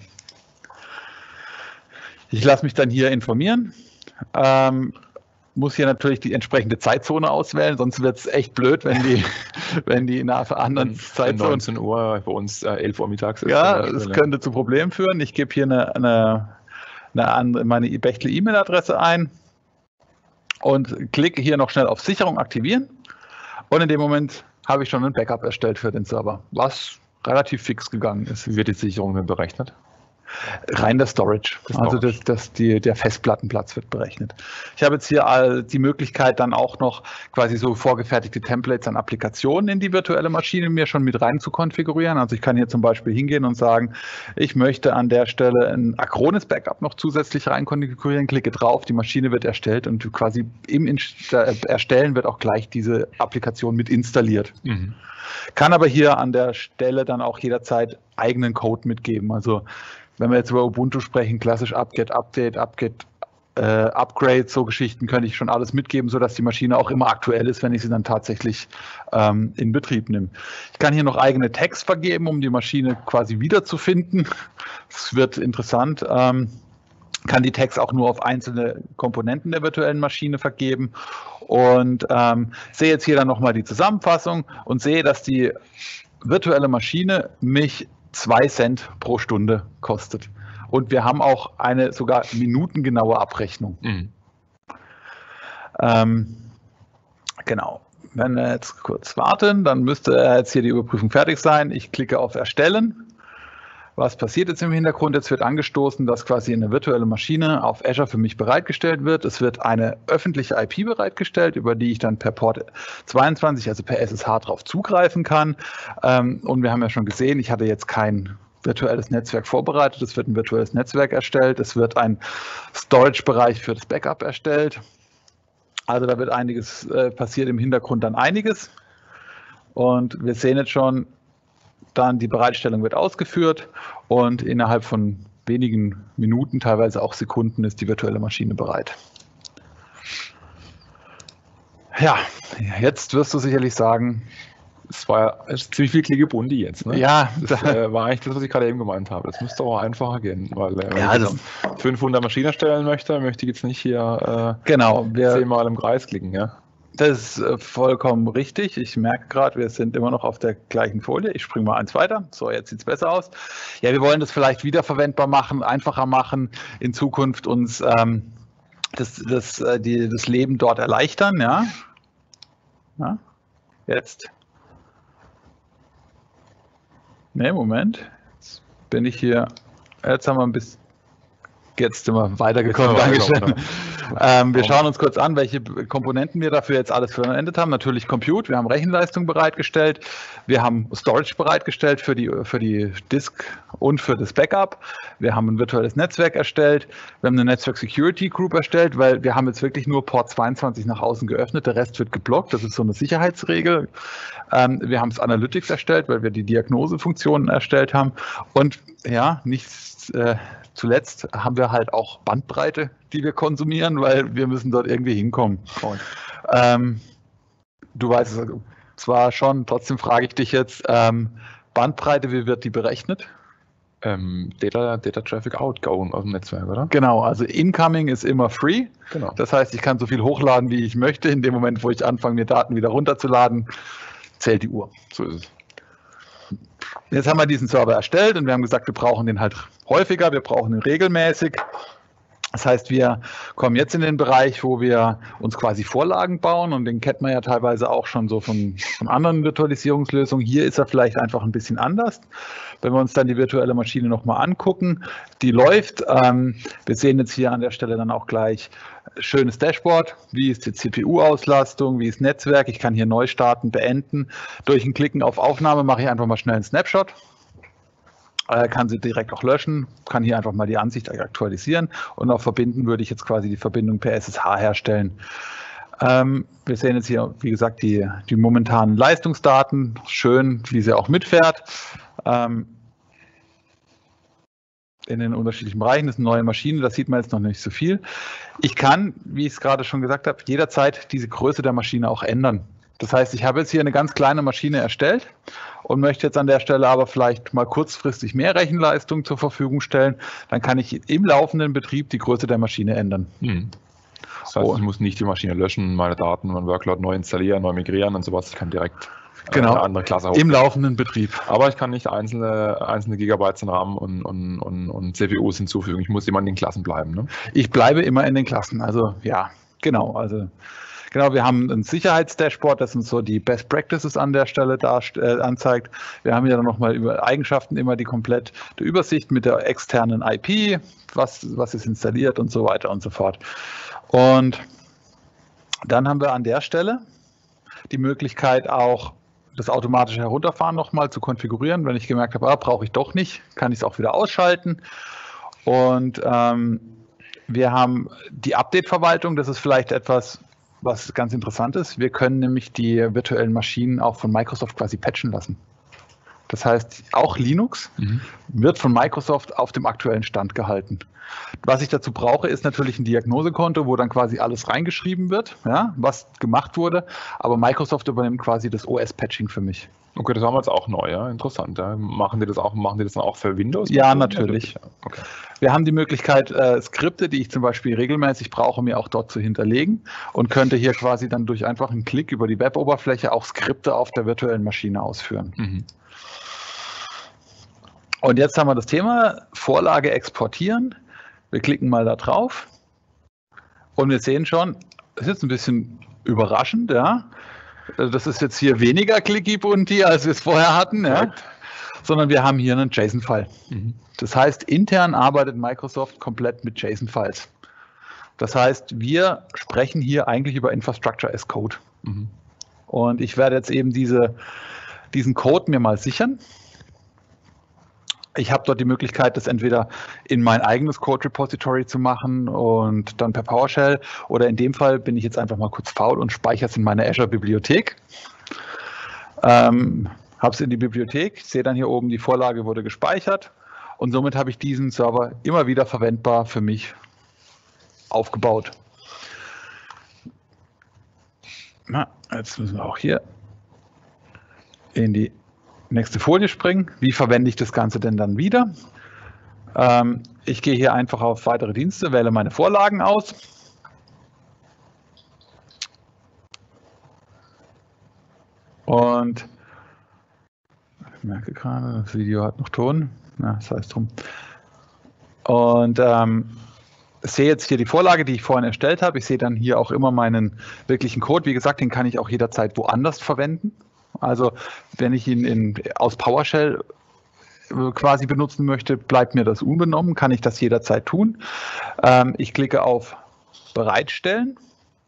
S1: Ich lasse mich dann hier informieren. Ähm, muss hier natürlich die entsprechende Zeitzone auswählen, sonst wird es echt blöd, wenn die, wenn die in einer anderen Zeitzone.
S3: neunzehn Uhr, bei uns äh, elf Uhr mittags ist.
S1: Ja, das könnte zu Problemen führen. Ich gebe hier eine, eine, eine andere, meine Bechtle-E-Mail-Adresse ein und klicke hier noch schnell auf Sicherung aktivieren. Und in dem Moment habe ich schon ein Backup erstellt für den Server, was relativ fix gegangen ist.
S3: Wie wird die Sicherung denn berechnet?
S1: Rein der Storage,
S3: das
S1: also
S3: Storage.
S1: das, das die, der Festplattenplatz wird berechnet. Ich habe jetzt hier all die Möglichkeit, dann auch noch quasi so vorgefertigte Templates an Applikationen in die virtuelle Maschine mir schon mit rein zu konfigurieren. Also ich kann hier zum Beispiel hingehen und sagen, ich möchte an der Stelle ein Acronis Backup noch zusätzlich rein konfigurieren, klicke drauf, die Maschine wird erstellt und quasi im Erstellen wird auch gleich diese Applikation mit installiert. Mhm. Kann aber hier an der Stelle dann auch jederzeit eigenen Code mitgeben. Also wenn wir jetzt über Ubuntu sprechen, klassisch apt-get, update, apt-get, äh, upgrade, so Geschichten könnte ich schon alles mitgeben, sodass die Maschine auch immer aktuell ist, wenn ich sie dann tatsächlich ähm, in Betrieb nehme. Ich kann hier noch eigene Tags vergeben, um die Maschine quasi wiederzufinden. Das wird interessant. Ähm, kann die Tags auch nur auf einzelne Komponenten der virtuellen Maschine vergeben und ähm, sehe jetzt hier dann nochmal die Zusammenfassung und sehe, dass die virtuelle Maschine mich zwei Cent pro Stunde kostet. Und wir haben auch eine sogar minutengenaue Abrechnung. Mhm. Ähm, genau. Wenn wir jetzt kurz warten, dann müsste jetzt hier die Überprüfung fertig sein. Ich klicke auf Erstellen. Was passiert jetzt im Hintergrund? Jetzt wird angestoßen, dass quasi eine virtuelle Maschine auf Azure für mich bereitgestellt wird. Es wird eine öffentliche I P bereitgestellt, über die ich dann per Port zweiundzwanzig, also per S S H drauf zugreifen kann. Und wir haben ja schon gesehen, ich hatte jetzt kein virtuelles Netzwerk vorbereitet. Es wird ein virtuelles Netzwerk erstellt. Es wird ein Storage-Bereich für das Backup erstellt. Also da wird einiges äh, passiert im Hintergrund, dann einiges. Und wir sehen jetzt schon, dann die Bereitstellung wird ausgeführt und innerhalb von wenigen Minuten, teilweise auch Sekunden, ist die virtuelle Maschine bereit. Ja, jetzt wirst du sicherlich sagen,
S3: es war ja ziemlich viel Kligebundi jetzt. Ne?
S1: Ja,
S3: das äh, war eigentlich das, was ich gerade eben gemeint habe. Das müsste auch einfacher gehen, weil äh, wenn
S1: ja,
S3: ich
S1: also,
S3: fünfhundert Maschinen erstellen möchte, möchte ich jetzt nicht hier äh,
S1: genau, wir,
S3: zehnmal im Kreis klicken. Ja?
S1: Das ist vollkommen richtig. Ich merke gerade, wir sind immer noch auf der gleichen Folie. Ich springe mal eins weiter. So, jetzt sieht es besser aus. Ja, wir wollen das vielleicht wiederverwendbar machen, einfacher machen, in Zukunft uns ähm, das, das, die, das Leben dort erleichtern. Ja, ja. Jetzt. Ne, Moment. Jetzt bin ich hier. Jetzt haben wir ein bisschen. Jetzt sind wir weitergekommen. Dankeschön. Ähm, wir schauen uns kurz an, welche Komponenten wir dafür jetzt alles verwendet haben. Natürlich Compute, wir haben Rechenleistung bereitgestellt, wir haben Storage bereitgestellt für die, für die Disk und für das Backup. Wir haben ein virtuelles Netzwerk erstellt, wir haben eine Netzwerk Security Group erstellt, weil wir haben jetzt wirklich nur Port zweiundzwanzig nach außen geöffnet, der Rest wird geblockt, das ist so eine Sicherheitsregel. Ähm, wir haben es Analytics erstellt, weil wir die Diagnosefunktionen erstellt haben. Und ja, nichts äh, zuletzt haben wir halt auch Bandbreite, die wir konsumieren, weil wir müssen dort irgendwie hinkommen. Ähm, du weißt es zwar schon, trotzdem frage ich dich jetzt, ähm, Bandbreite, wie wird die berechnet?
S3: Ähm, Data, Data Traffic Outgoing aus dem Netzwerk, oder?
S1: Genau, also Incoming ist immer free.
S3: Genau.
S1: Das heißt, ich kann so viel hochladen, wie ich möchte. In dem Moment, wo ich anfange, mir Daten wieder runterzuladen, zählt die Uhr.
S3: So ist es.
S1: Jetzt haben wir diesen Server erstellt und wir haben gesagt, wir brauchen den halt häufiger, wir brauchen ihn regelmäßig. Das heißt, wir kommen jetzt in den Bereich, wo wir uns quasi Vorlagen bauen und den kennt man ja teilweise auch schon so von, von anderen Virtualisierungslösungen. Hier ist er vielleicht einfach ein bisschen anders. Wenn wir uns dann die virtuelle Maschine nochmal angucken, die läuft. Ähm, wir sehen jetzt hier an der Stelle dann auch gleich schönes Dashboard. Wie ist die C P U-Auslastung? Wie ist Netzwerk? Ich kann hier neu starten, beenden. Durch ein Klicken auf Aufnahme mache ich einfach mal schnell einen Snapshot. Kann sie direkt auch löschen, kann hier einfach mal die Ansicht aktualisieren und auf Verbinden würde ich jetzt quasi die Verbindung per S S H herstellen. Ähm, wir sehen jetzt hier, wie gesagt, die, die momentanen Leistungsdaten, schön, wie sie auch mitfährt. Ähm, in den unterschiedlichen Bereichen, das ist eine neue Maschine, das sieht man jetzt noch nicht so viel. Ich kann, wie ich es gerade schon gesagt habe, jederzeit diese Größe der Maschine auch ändern. Das heißt, ich habe jetzt hier eine ganz kleine Maschine erstellt und möchte jetzt an der Stelle aber vielleicht mal kurzfristig mehr Rechenleistung zur Verfügung stellen. Dann kann ich im laufenden Betrieb die Größe der Maschine ändern.
S3: Hm. Das heißt, oh. ich muss nicht die Maschine löschen, meine Daten, mein Workload neu installieren, neu migrieren und sowas. Ich kann direkt
S1: genau.
S3: eine andere Klasse
S1: hochgehen. Im laufenden Betrieb.
S3: Aber ich kann nicht einzelne, einzelne Gigabytes in RAM und, und, und, und C P Us hinzufügen. Ich muss immer in den Klassen bleiben. Ne?
S1: Ich bleibe immer in den Klassen. Also ja, genau. Also Genau, wir haben ein Sicherheitsdashboard, das uns so die Best Practices an der Stelle darst, äh, anzeigt. Wir haben hier dann nochmal über Eigenschaften immer die komplette Übersicht mit der externen I P, was, was ist installiert und so weiter und so fort. Und dann haben wir an der Stelle die Möglichkeit auch das automatische Herunterfahren nochmal zu konfigurieren. Wenn ich gemerkt habe, ah, brauche ich doch nicht, kann ich es auch wieder ausschalten. Und ähm, wir haben die Update-Verwaltung, das ist vielleicht etwas, was ganz interessant ist. Wir können nämlich die virtuellen Maschinen auch von Microsoft quasi patchen lassen. Das heißt, auch Linux mhm. wird von Microsoft auf dem aktuellen Stand gehalten. Was ich dazu brauche, ist natürlich ein Diagnosekonto, wo dann quasi alles reingeschrieben wird, ja, was gemacht wurde. Aber Microsoft übernimmt quasi das O S-Patching für mich.
S3: Okay, das haben wir jetzt auch neu, ja, interessant. Ja. Machen die das auch, machen die das dann auch für Windows?
S1: Ja, natürlich. Okay. Wir haben die Möglichkeit, äh, Skripte, die ich zum Beispiel regelmäßig brauche, mir auch dort zu hinterlegen und könnte hier quasi dann durch einfach einen Klick über die Web-Oberfläche auch Skripte auf der virtuellen Maschine ausführen. Mhm. Und jetzt haben wir das Thema Vorlage exportieren. Wir klicken mal da drauf und wir sehen schon, das ist jetzt ein bisschen überraschend, ja. Das ist jetzt hier weniger Clicky-Bunti, als wir es vorher hatten, ja. Sondern wir haben hier einen JSON-File. Mhm. Das heißt, intern arbeitet Microsoft komplett mit JSON-Files. Das heißt, wir sprechen hier eigentlich über Infrastructure as Code. Mhm. Und ich werde jetzt eben diese, diesen Code mir mal sichern. Ich habe dort die Möglichkeit, das entweder in mein eigenes Code-Repository zu machen und dann per PowerShell oder in dem Fall bin ich jetzt einfach mal kurz faul und speichere es in meine Azure-Bibliothek. Ähm, habe es in die Bibliothek, sehe dann hier oben, die Vorlage wurde gespeichert und somit habe ich diesen Server immer wieder verwendbar für mich aufgebaut. Na, jetzt müssen wir auch hier in die nächste Folie springen. Wie verwende ich das Ganze denn dann wieder? Ähm, ich gehe hier einfach auf weitere Dienste, wähle meine Vorlagen aus. Und ich merke gerade, das Video hat noch Ton. Ja, das heißt drum. Und ähm, ich sehe jetzt hier die Vorlage, die ich vorhin erstellt habe. Ich sehe dann hier auch immer meinen wirklichen Code. Wie gesagt, den kann ich auch jederzeit woanders verwenden. Also wenn ich ihn in, aus PowerShell quasi benutzen möchte, bleibt mir das unbenommen, kann ich das jederzeit tun. Ähm, ich klicke auf Bereitstellen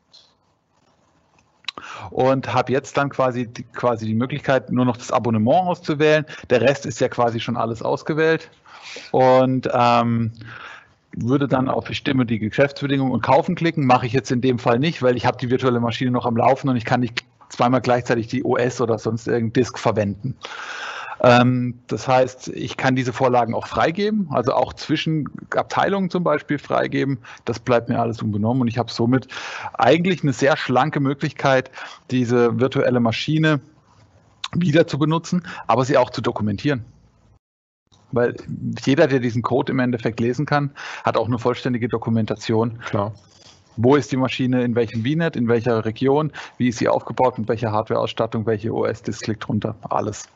S1: und habe jetzt dann quasi die, quasi die Möglichkeit, nur noch das Abonnement auszuwählen. Der Rest ist ja quasi schon alles ausgewählt und ähm, würde dann auf Bestimme die Geschäftsbedingungen und Kaufen klicken. Mache ich jetzt in dem Fall nicht, weil ich habe die virtuelle Maschine noch am Laufen und ich kann nicht zweimal gleichzeitig die O S oder sonst irgendeinen Disk verwenden. Ähm, das heißt, ich kann diese Vorlagen auch freigeben, also auch zwischen Abteilungen zum Beispiel freigeben. Das bleibt mir alles unbenommen und ich habe somit eigentlich eine sehr schlanke Möglichkeit, diese virtuelle Maschine wieder zu benutzen, aber sie auch zu dokumentieren. Weil jeder, der diesen Code im Endeffekt lesen kann, hat auch eine vollständige Dokumentation.
S3: Klar.
S1: Wo ist die Maschine, in welchem V NET, in welcher Region, wie ist sie aufgebaut, mit welcher Hardware-Ausstattung, welche O S-Disk liegt drunter, alles.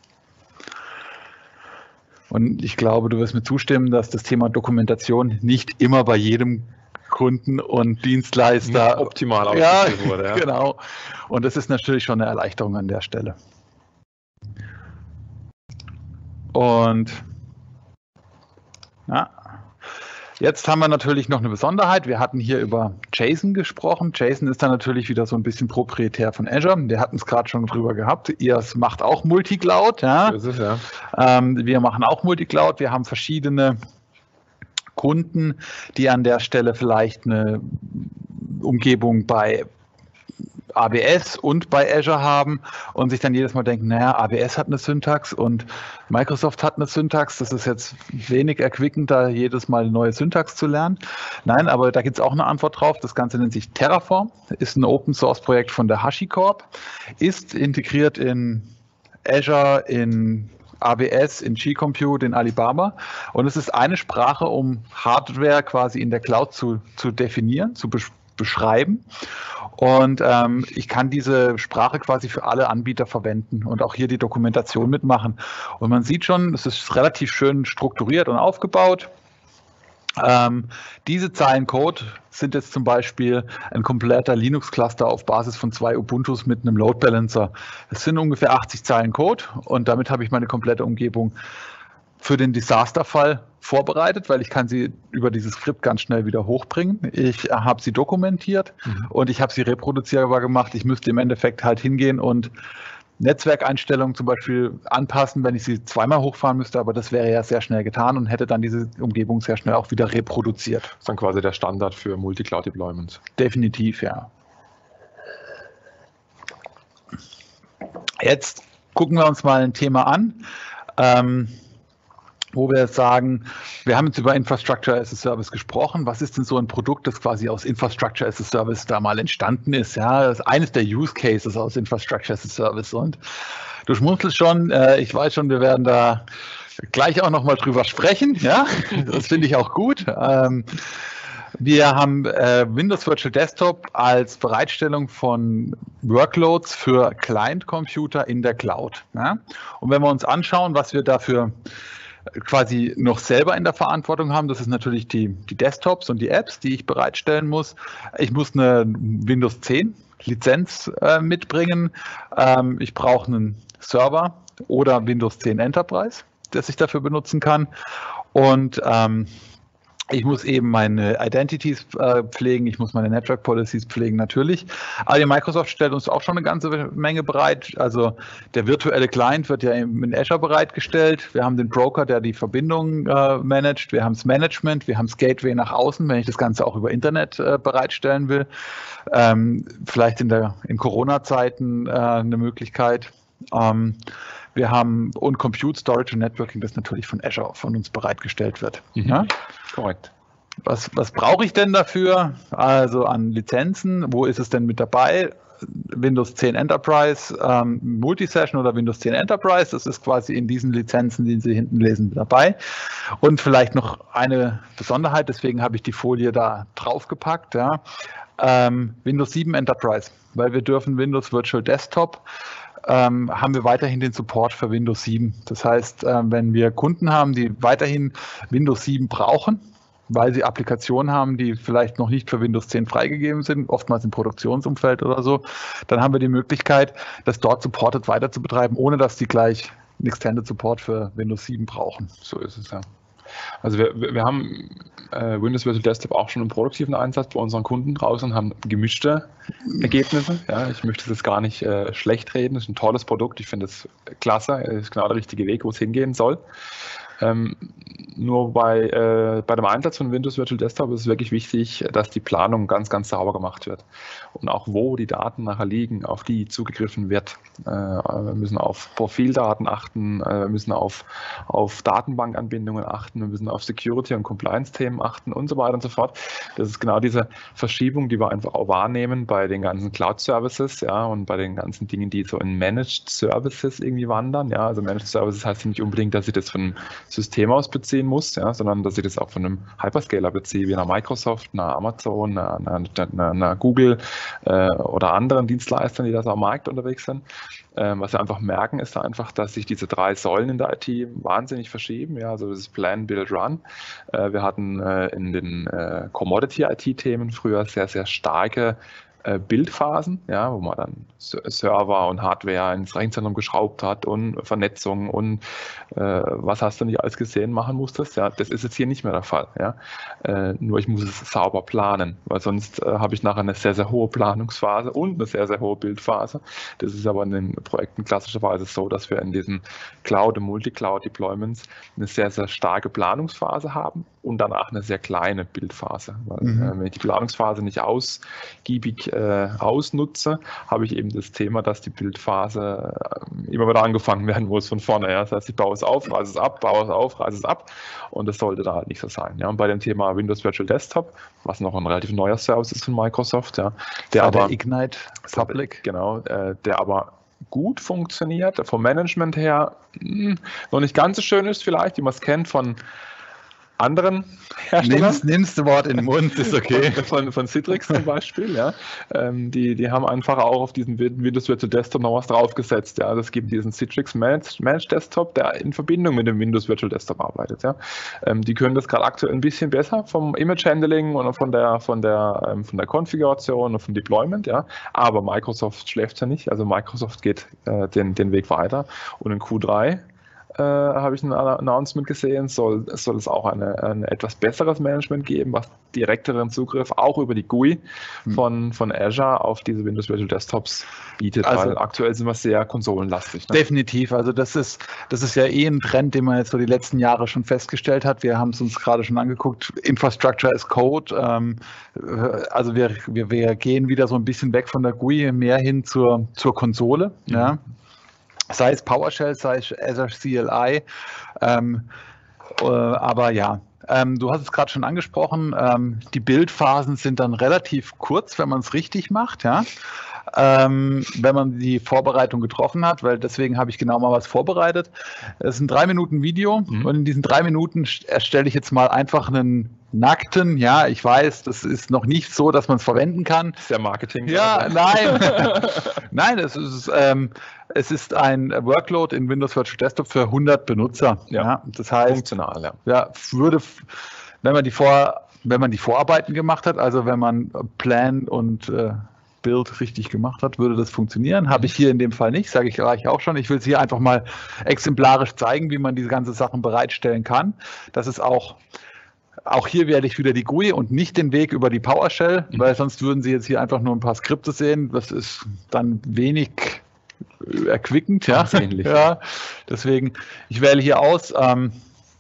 S1: Und ich glaube, du wirst mir zustimmen, dass das Thema Dokumentation nicht immer bei jedem Kunden und Dienstleister
S3: nicht optimal
S1: ausgeführt
S3: ja, wurde. Ja,
S1: genau. Und das ist natürlich schon eine Erleichterung an der Stelle. Und ja, jetzt haben wir natürlich noch eine Besonderheit. Wir hatten hier über JSON gesprochen. JSON ist dann natürlich wieder so ein bisschen proprietär von Azure. Wir hatten es gerade schon drüber gehabt. Ihr macht auch Multicloud. Ja?
S3: Das ist, ja.
S1: Ähm, wir machen auch Multicloud. Wir haben verschiedene Kunden, die an der Stelle vielleicht eine Umgebung bei A W S und bei Azure haben und sich dann jedes Mal denken, naja, A W S hat eine Syntax und Microsoft hat eine Syntax, das ist jetzt wenig erquickend, da jedes Mal eine neue Syntax zu lernen. Nein, aber da gibt es auch eine Antwort drauf. Das Ganze nennt sich Terraform, ist ein Open-Source-Projekt von der HashiCorp, ist integriert in Azure, in A W S, in G-Compute, in Alibaba und es ist eine Sprache, um Hardware quasi in der Cloud zu, zu definieren, zu besch- beschreiben. Und ähm, ich kann diese Sprache quasi für alle Anbieter verwenden und auch hier die Dokumentation mitmachen. Und man sieht schon, es ist relativ schön strukturiert und aufgebaut. Ähm, diese Zeilen Code sind jetzt zum Beispiel ein kompletter Linux-Cluster auf Basis von zwei Ubuntus mit einem Load Balancer. Es sind ungefähr achtzig Zeilen Code und damit habe ich meine komplette Umgebung für den Disasterfall vorbereitet, weil ich kann sie über dieses Skript ganz schnell wieder hochbringen. Ich habe sie dokumentiert mhm. und ich habe sie reproduzierbar gemacht. Ich müsste im Endeffekt halt hingehen und Netzwerkeinstellungen zum Beispiel anpassen, wenn ich sie zweimal hochfahren müsste, aber das wäre ja sehr schnell getan und hätte dann diese Umgebung sehr schnell auch wieder reproduziert. Das
S3: ist dann quasi der Standard für Multi-Cloud-Deployments.
S1: Definitiv, ja. Jetzt gucken wir uns mal ein Thema an. Ähm, wo wir sagen, wir haben jetzt über Infrastructure as a Service gesprochen. Was ist denn so ein Produkt, das quasi aus Infrastructure as a Service da mal entstanden ist? Ja, das ist eines der Use Cases aus Infrastructure as a Service. Und du schmunzelst schon, äh, ich weiß schon, wir werden da gleich auch nochmal drüber sprechen. Ja, das finde ich auch gut. Ähm, Wir haben äh, Windows Virtual Desktop als Bereitstellung von Workloads für Client-Computer in der Cloud. Ja? Und wenn wir uns anschauen, was wir dafür quasi noch selber in der Verantwortung haben, das ist natürlich die, die Desktops und die Apps, die ich bereitstellen muss. Ich muss eine Windows zehn Lizenz äh, mitbringen. Ähm, ich brauche einen Server oder Windows zehn Enterprise, das ich dafür benutzen kann. Und ähm, ich muss eben meine Identities äh, pflegen, ich muss meine Network Policies pflegen, natürlich. Aber die Microsoft stellt uns auch schon eine ganze Menge bereit. Also der virtuelle Client wird ja in Azure bereitgestellt. Wir haben den Broker, der die Verbindung äh, managt. Wir haben das Management, wir haben das Gateway nach außen, wenn ich das Ganze auch über Internet äh, bereitstellen will. Ähm, vielleicht in, der, in Corona-Zeiten äh, eine Möglichkeit. Ähm, Wir haben und Compute, Storage und Networking, das natürlich von Azure von uns bereitgestellt wird.
S3: Mhm. Ja? Korrekt.
S1: Was, was brauche ich denn dafür? Also an Lizenzen, wo ist es denn mit dabei? Windows zehn Enterprise, ähm, Multisession oder Windows zehn Enterprise, das ist quasi in diesen Lizenzen, die Sie hinten lesen, dabei. Und vielleicht noch eine Besonderheit, deswegen habe ich die Folie da draufgepackt, ja. ähm, Windows sieben Enterprise, weil wir dürfen Windows Virtual Desktop Ähm, haben wir weiterhin den Support für Windows sieben. Das heißt, äh, wenn wir Kunden haben, die weiterhin Windows sieben brauchen, weil sie Applikationen haben, die vielleicht noch nicht für Windows zehn freigegeben sind, oftmals im Produktionsumfeld oder so, dann haben wir die Möglichkeit, das dort supported weiter zu betreiben, ohne dass die gleich einen Extended Support für Windows sieben brauchen.
S3: So ist es ja. Also wir, wir haben äh, Windows Virtual Desktop auch schon im produktiven Einsatz bei unseren Kunden draußen und haben gemischte Ergebnisse. Ja, ich möchte das gar nicht äh, schlecht reden, das ist ein tolles Produkt, ich finde es klasse, es ist genau der richtige Weg, wo es hingehen soll. Ähm, nur bei, äh, bei dem Einsatz von Windows Virtual Desktop ist es wirklich wichtig, dass die Planung ganz, ganz sauber gemacht wird. Und auch wo die Daten nachher liegen, auf die zugegriffen wird. Äh, wir müssen auf Profildaten achten, äh, wir müssen auf, auf Datenbankanbindungen achten, wir müssen auf Security- und Compliance-Themen achten und so weiter und so fort. Das ist genau diese Verschiebung, die wir einfach auch wahrnehmen bei den ganzen Cloud-Services, ja, und bei den ganzen Dingen, die so in Managed Services irgendwie wandern. Ja. Also Managed Services heißt nicht unbedingt, dass ich das von einem System aus beziehen muss, ja, sondern dass ich das auch von einem Hyperscaler beziehe, wie einer Microsoft, einer Amazon, einer, einer, einer Google äh, oder anderen Dienstleistern, die da so am Markt unterwegs sind. Ähm, was wir einfach merken, ist einfach, dass sich diese drei Säulen in der I T wahnsinnig verschieben. Ja, also das ist Plan, Build, Run. Äh, wir hatten äh, in den äh, Commodity-I T-Themen früher sehr, sehr starke Bildphasen, ja, wo man dann Server und Hardware ins Rechenzentrum geschraubt hat und Vernetzung und äh, was hast du nicht alles gesehen machen musstest. Ja, das ist jetzt hier nicht mehr der Fall. Ja. Äh, nur ich muss es sauber planen, weil sonst äh, habe ich nachher eine sehr, sehr hohe Planungsphase und eine sehr, sehr hohe Bildphase. Das ist aber in den Projekten klassischerweise so, dass wir in diesen Cloud- und Multicloud-Deployments eine sehr, sehr starke Planungsphase haben und danach eine sehr kleine Bildphase. Weil, mhm. äh, wenn ich die Planungsphase nicht ausgiebig Äh, ausnutze, habe ich eben das Thema, dass die Bildphase äh, immer wieder angefangen werden muss von vorne. Ja? Das heißt, ich baue es auf, reiße es ab, baue es auf, reiße es ab und das sollte da halt nicht so sein. Ja? Und bei dem Thema Windows Virtual Desktop, was noch ein relativ neuer Service ist von Microsoft, ja, der aber
S1: der Ignite Public,
S3: genau, äh, der aber gut funktioniert, vom Management her mh, noch nicht ganz so schön ist vielleicht, wie man es kennt von anderen Herstellern.
S1: Nimmst, nimmst du Wort in den Mund, ist okay.
S3: Von, von, von Citrix zum Beispiel, ja. Ähm, die, die haben einfach auch auf diesen Windows Virtual Desktop noch was draufgesetzt. Ja. Es gibt diesen Citrix Managed, Managed Desktop, der in Verbindung mit dem Windows Virtual Desktop arbeitet. Ja. Ähm, die können das gerade aktuell ein bisschen besser vom Image Handling und von der, von der, ähm, von der Konfiguration und vom Deployment. Ja. Aber Microsoft schläft ja nicht. Also Microsoft geht äh, den, den Weg weiter. Und in Q drei Äh, habe ich ein Announcement gesehen, soll, soll es auch eine, ein etwas besseres Management geben, was direkteren Zugriff auch über die G U I von, von Azure auf diese Windows Virtual Desktops bietet, also weil aktuell sind wir sehr konsolenlastig. Ne?
S1: Definitiv, also das ist, das ist ja eh ein Trend, den man jetzt so die letzten Jahre schon festgestellt hat. Wir haben es uns gerade schon angeguckt, Infrastructure as Code, ähm, also wir, wir, wir gehen wieder so ein bisschen weg von der G U I, mehr hin zur, zur Konsole, mhm. ja. Sei es PowerShell, sei es Azure C L I, ähm, äh, aber ja, ähm, du hast es gerade schon angesprochen, ähm, die Bildphasen sind dann relativ kurz, wenn man es richtig macht, ja, ähm, wenn man die Vorbereitung getroffen hat, weil deswegen habe ich genau mal was vorbereitet. Es ist ein drei Minuten Video mhm. und in diesen drei Minuten erstelle ich jetzt mal einfach einen nackten, ja, ich weiß, das ist noch nicht so, dass man es verwenden kann.
S3: Das ist ja Marketing.
S1: Ja, nein. Nein, es ist, ähm, es ist ein Workload in Windows Virtual Desktop für hundert Benutzer.
S3: Ja,
S1: ja. Das heißt,
S3: funktional, ja.
S1: Ja, würde, wenn man die Vor, wenn man die Vorarbeiten gemacht hat, also wenn man Plan und äh, Build richtig gemacht hat, würde das funktionieren. Habe ich hier in dem Fall nicht, sage ich gleich auch schon. Ich will es hier einfach mal exemplarisch zeigen, wie man diese ganzen Sachen bereitstellen kann. Das ist auch Auch hier werde ich wieder die G U I und nicht den Weg über die PowerShell, mhm. weil sonst würden Sie jetzt hier einfach nur ein paar Skripte sehen. Das ist dann wenig erquickend. Ja,
S3: ähnlich.
S1: Ja. Deswegen, ich wähle hier aus, ähm,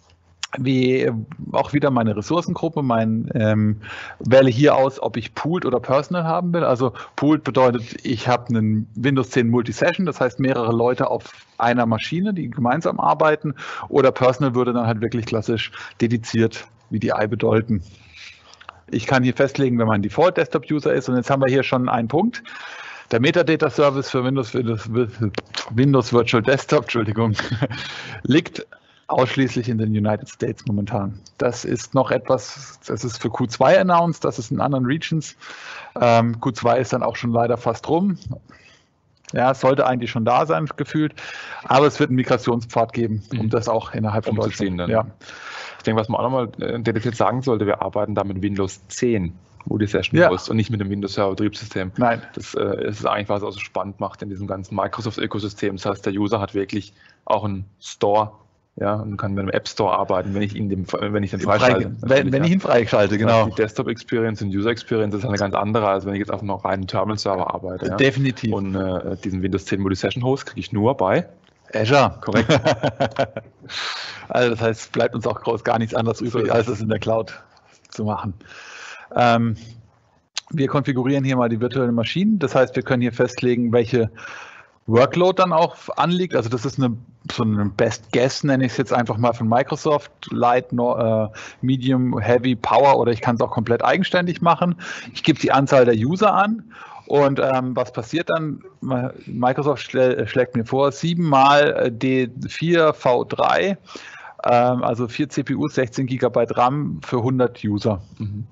S1: wie auch wieder meine Ressourcengruppe, mein, ähm, wähle hier aus, ob ich Pooled oder Personal haben will. Also Pooled bedeutet, ich habe einen Windows zehn Multisession, das heißt mehrere Leute auf einer Maschine, die gemeinsam arbeiten. Oder Personal würde dann halt wirklich klassisch dediziert wie die I bedeuten. Ich kann hier festlegen, wenn man Default Desktop User ist, und jetzt haben wir hier schon einen Punkt. Der Metadata Service für Windows, Windows, Windows Virtual Desktop, Entschuldigung, liegt ausschließlich in den United States momentan. Das ist noch etwas, das ist für Q zwei announced, das ist in anderen Regions. Ähm, Q zwei ist dann auch schon leider fast rum. Ja, es sollte eigentlich schon da sein, gefühlt. Aber es wird einen Migrationspfad geben, um das auch innerhalb von Deutschland.
S3: Dann. Ja. Ich denke, was man auch nochmal dediziert sagen sollte, wir arbeiten da mit Windows zehn Multisession
S1: ja.
S3: Host und nicht mit dem Windows Server Betriebssystem.
S1: Nein.
S3: Das äh, ist eigentlich, was es auch so spannend macht in diesem ganzen Microsoft-Ökosystem. Das heißt, der User hat wirklich auch einen Store, ja, und kann mit einem App Store arbeiten, wenn ich ihn dem, wenn ich den freischalte.
S1: Wenn, wenn ich ihn freischalte, genau.
S3: Die Desktop Experience und User Experience ist eine ganz andere, als wenn ich jetzt auf einem reinen Terminal Server arbeite. Ja.
S1: Definitiv.
S3: Und äh, diesen Windows zehn Multisession Host kriege ich nur bei
S1: Azure, korrekt. Also das heißt, es bleibt uns auch groß gar nichts anderes übrig, als es in der Cloud zu machen. Ähm, wir konfigurieren hier mal die virtuellen Maschinen. Das heißt, wir können hier festlegen, welche Workload dann auch anliegt. Also das ist eine, so eine Best Guess, nenne ich es jetzt einfach mal von Microsoft. Light, no, äh, Medium, Heavy, Power, oder ich kann es auch komplett eigenständig machen. Ich gebe die Anzahl der User an. Und ähm, was passiert dann? Microsoft schlä schlägt mir vor, sieben mal D vier V drei, ähm, also vier C P Us, sechzehn Gigabyte RAM für hundert User. Mhm.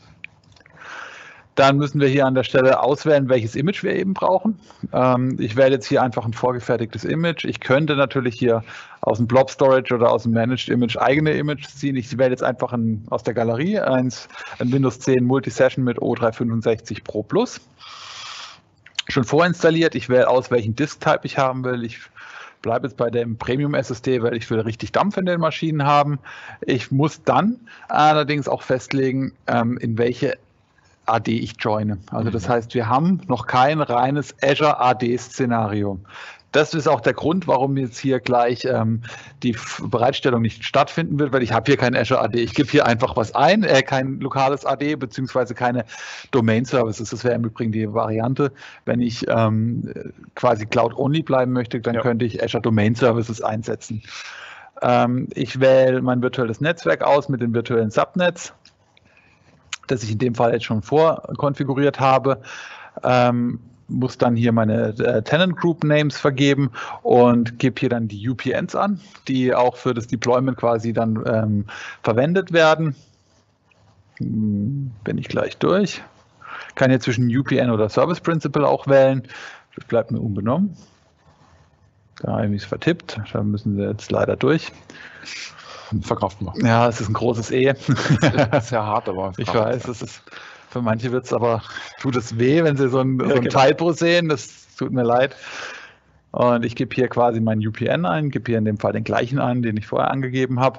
S1: Dann müssen wir hier an der Stelle auswählen, welches Image wir eben brauchen. Ähm, ich wähle jetzt hier einfach ein vorgefertigtes Image. Ich könnte natürlich hier aus dem Blob Storage oder aus dem Managed Image eigene Images ziehen. Ich wähle jetzt einfach ein, aus der Galerie eins, ein Windows zehn Multisession mit O dreihundertfünfundsechzig Pro Plus. Schon vorinstalliert. Ich wähle aus, welchen Disk-Type ich haben will. Ich bleibe jetzt bei dem Premium S S D, weil ich will richtig Dampf in den Maschinen haben. Ich muss dann allerdings auch festlegen, in welche A D ich joine. Also das heißt, wir haben noch kein reines Azure A D-Szenario. Das ist auch der Grund, warum jetzt hier gleich ähm, die Bereitstellung nicht stattfinden wird, weil ich habe hier kein Azure A D. Ich gebe hier einfach was ein, äh, kein lokales A D beziehungsweise keine Domain-Services. Das wäre im Übrigen die Variante. Wenn ich ähm, quasi Cloud-only bleiben möchte, dann ja. könnte ich Azure Domain-Services einsetzen. Ähm, ich wähle mein virtuelles Netzwerk aus mit dem virtuellen Subnetz, das ich in dem Fall jetzt schon vorkonfiguriert habe. Ähm, muss dann hier meine äh, Tenant Group Names vergeben und gebe hier dann die U P Ns an, die auch für das Deployment quasi dann ähm, verwendet werden. Hm, bin ich gleich durch. Kann hier zwischen U P N oder Service Principal auch wählen. Das bleibt mir unbenommen. Da habe ich es vertippt. Da müssen wir jetzt leider durch.
S3: Verkauft mal.
S1: Ja, es ist ein großes E.
S3: Das ist sehr hart, aber
S1: ich weiß, es ist, für manche wird es aber, tut es weh, wenn sie so ein, ja, so ein genau. Typo sehen, das tut mir leid. Und ich gebe hier quasi meinen U P N ein, gebe hier in dem Fall den gleichen ein, den ich vorher angegeben habe.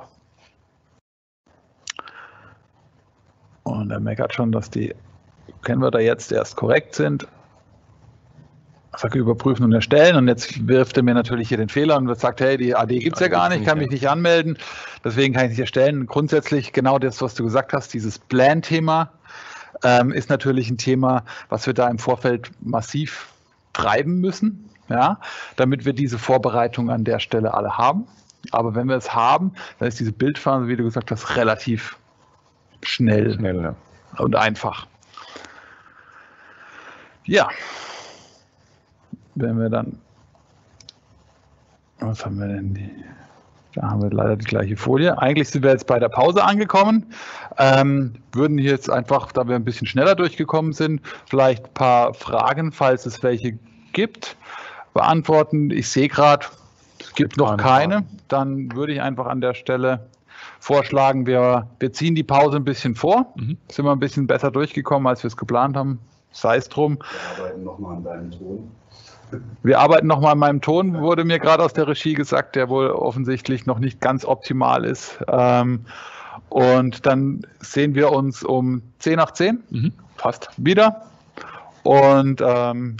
S1: Und er meckert schon, dass die Kennwörter jetzt erst korrekt sind. Ich sage überprüfen und erstellen, und jetzt wirft er mir natürlich hier den Fehler und sagt, hey, die A D gibt es ja gar nicht, kann mich nicht anmelden, deswegen kann ich nicht erstellen. Grundsätzlich genau das, was du gesagt hast, dieses Plan-Thema ähm, ist natürlich ein Thema, was wir da im Vorfeld massiv treiben müssen, ja, damit wir diese Vorbereitung an der Stelle alle haben. Aber wenn wir es haben, dann ist diese Bildphase, wie du gesagt hast, relativ schnell, schnell ja. und einfach. Ja. Wenn wir dann, was haben wir denn, die, da haben wir leider die gleiche Folie. Eigentlich sind wir jetzt bei der Pause angekommen, ähm, würden hier jetzt einfach, da wir ein bisschen schneller durchgekommen sind, vielleicht ein paar Fragen, falls es welche gibt, beantworten. Ich sehe gerade, es gibt noch keine, dann würde ich einfach an der Stelle vorschlagen, wir, wir ziehen die Pause ein bisschen vor, mhm. sind wir ein bisschen besser durchgekommen, als wir es geplant haben, sei es drum.
S4: Wir arbeiten nochmal an deinem Ton.
S1: Wir arbeiten nochmal an meinem Ton, wurde mir gerade aus der Regie gesagt, der wohl offensichtlich noch nicht ganz optimal ist. Ähm, und dann sehen wir uns um zehn nach zehn, mhm. fast wieder. Und ähm,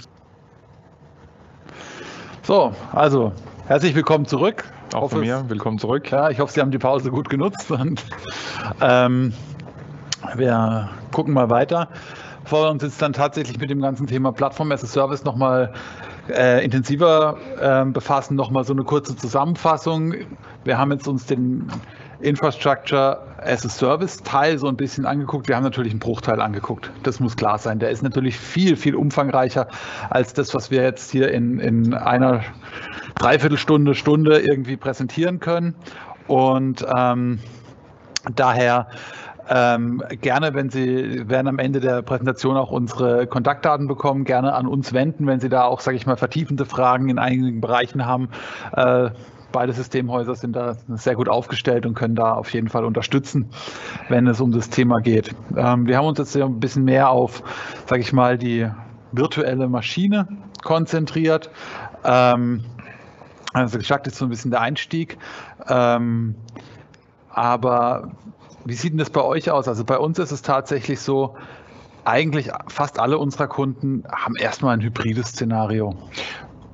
S1: so, also herzlich willkommen zurück.
S3: Auch hoffe, von mir, willkommen zurück.
S1: Ja, ich hoffe, Sie haben die Pause gut genutzt. Und, ähm, wir gucken mal weiter. Bevor wir uns jetzt dann tatsächlich mit dem ganzen Thema Plattform as a Service nochmal äh, intensiver äh, befassen, nochmal so eine kurze Zusammenfassung. Wir haben jetzt uns den Infrastructure as a Service Teil so ein bisschen angeguckt. Wir haben natürlich einen Bruchteil angeguckt. Das muss klar sein. Der ist natürlich viel, viel umfangreicher als das, was wir jetzt hier in, in einer Dreiviertelstunde, Stunde irgendwie präsentieren können. Und ähm, daher Ähm, gerne, wenn Sie werden am Ende der Präsentation auch unsere Kontaktdaten bekommen, gerne an uns wenden, wenn Sie da auch, sage ich mal, vertiefende Fragen in einigen Bereichen haben. Äh, beide Systemhäuser sind da sehr gut aufgestellt und können da auf jeden Fall unterstützen, wenn es um das Thema geht. Ähm, wir haben uns jetzt ein bisschen mehr auf, sage ich mal, die virtuelle Maschine konzentriert. Ähm, also gesagt ist so ein bisschen der Einstieg. Ähm, aber wie sieht denn das bei euch aus? Also bei uns ist es tatsächlich so, eigentlich fast alle unserer Kunden haben erstmal ein hybrides Szenario.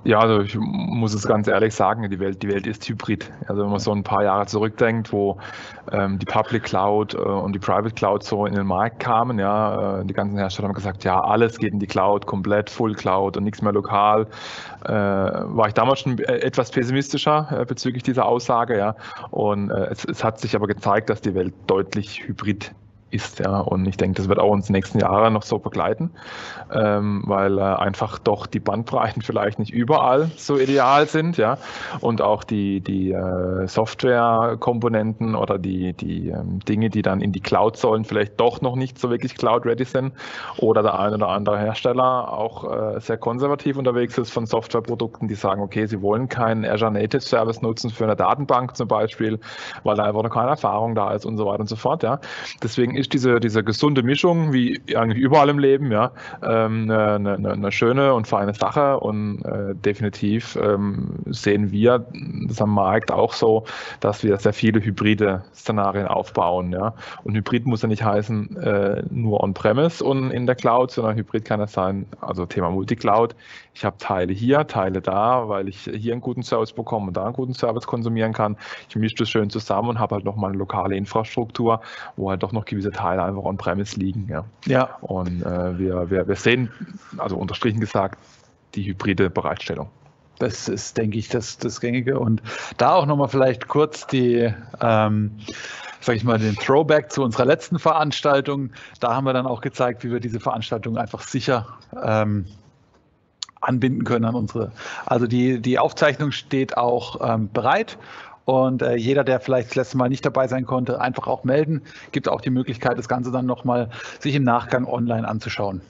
S3: Ja, also ich muss es ganz ehrlich sagen, die Welt, die Welt ist hybrid. Also wenn man so ein paar Jahre zurückdenkt, wo ähm, die Public Cloud äh, und die Private Cloud so in den Markt kamen, ja, äh, die ganzen Hersteller haben gesagt, ja, alles geht in die Cloud, komplett Full Cloud und nichts mehr lokal. Äh, war ich damals schon etwas pessimistischer äh, bezüglich dieser Aussage, ja. Und äh, es, es hat sich aber gezeigt, dass die Welt deutlich hybrid ist, ja, und ich denke, das wird auch uns die nächsten Jahre noch so begleiten, ähm, weil äh, einfach doch die Bandbreiten vielleicht nicht überall so ideal sind, ja, und auch die, die äh, Softwarekomponenten oder die, die ähm, Dinge, die dann in die Cloud sollen, vielleicht doch noch nicht so wirklich Cloud-ready sind oder der ein oder andere Hersteller auch äh, sehr konservativ unterwegs ist von Softwareprodukten, die sagen, okay, sie wollen keinen Azure Native Service nutzen für eine Datenbank zum Beispiel, weil da einfach noch keine Erfahrung da ist und so weiter und so fort, ja. Deswegen ist diese, diese gesunde Mischung, wie eigentlich überall im Leben, ja, ähm, eine, eine, eine schöne und feine Sache und äh, definitiv ähm, sehen wir das am Markt auch so, dass wir sehr viele hybride Szenarien aufbauen, ja. Und Hybrid muss ja nicht heißen äh, nur on-premise und in der Cloud, sondern Hybrid kann es sein, also Thema Multicloud. Ich habe Teile hier, Teile da, weil ich hier einen guten Service bekomme und da einen guten Service konsumieren kann. Ich mische das schön zusammen und habe halt noch mal eine lokale Infrastruktur, wo halt doch noch gewisse Teile einfach on-premise liegen. Ja.
S1: Ja.
S3: Und äh, wir, wir, wir sehen, also unterstrichen gesagt, die hybride Bereitstellung.
S1: Das ist, denke ich, das, das Gängige. Und da auch nochmal vielleicht kurz die, ähm, sag ich mal, den Throwback zu unserer letzten Veranstaltung. Da haben wir dann auch gezeigt, wie wir diese Veranstaltung einfach sicher ähm, anbinden können an unsere. Also die, die Aufzeichnung steht auch ähm, bereit. Und äh, jeder, der vielleicht das letzte Mal nicht dabei sein konnte, einfach auch melden. Gibt auch die Möglichkeit, das Ganze dann nochmal sich im Nachgang online anzuschauen.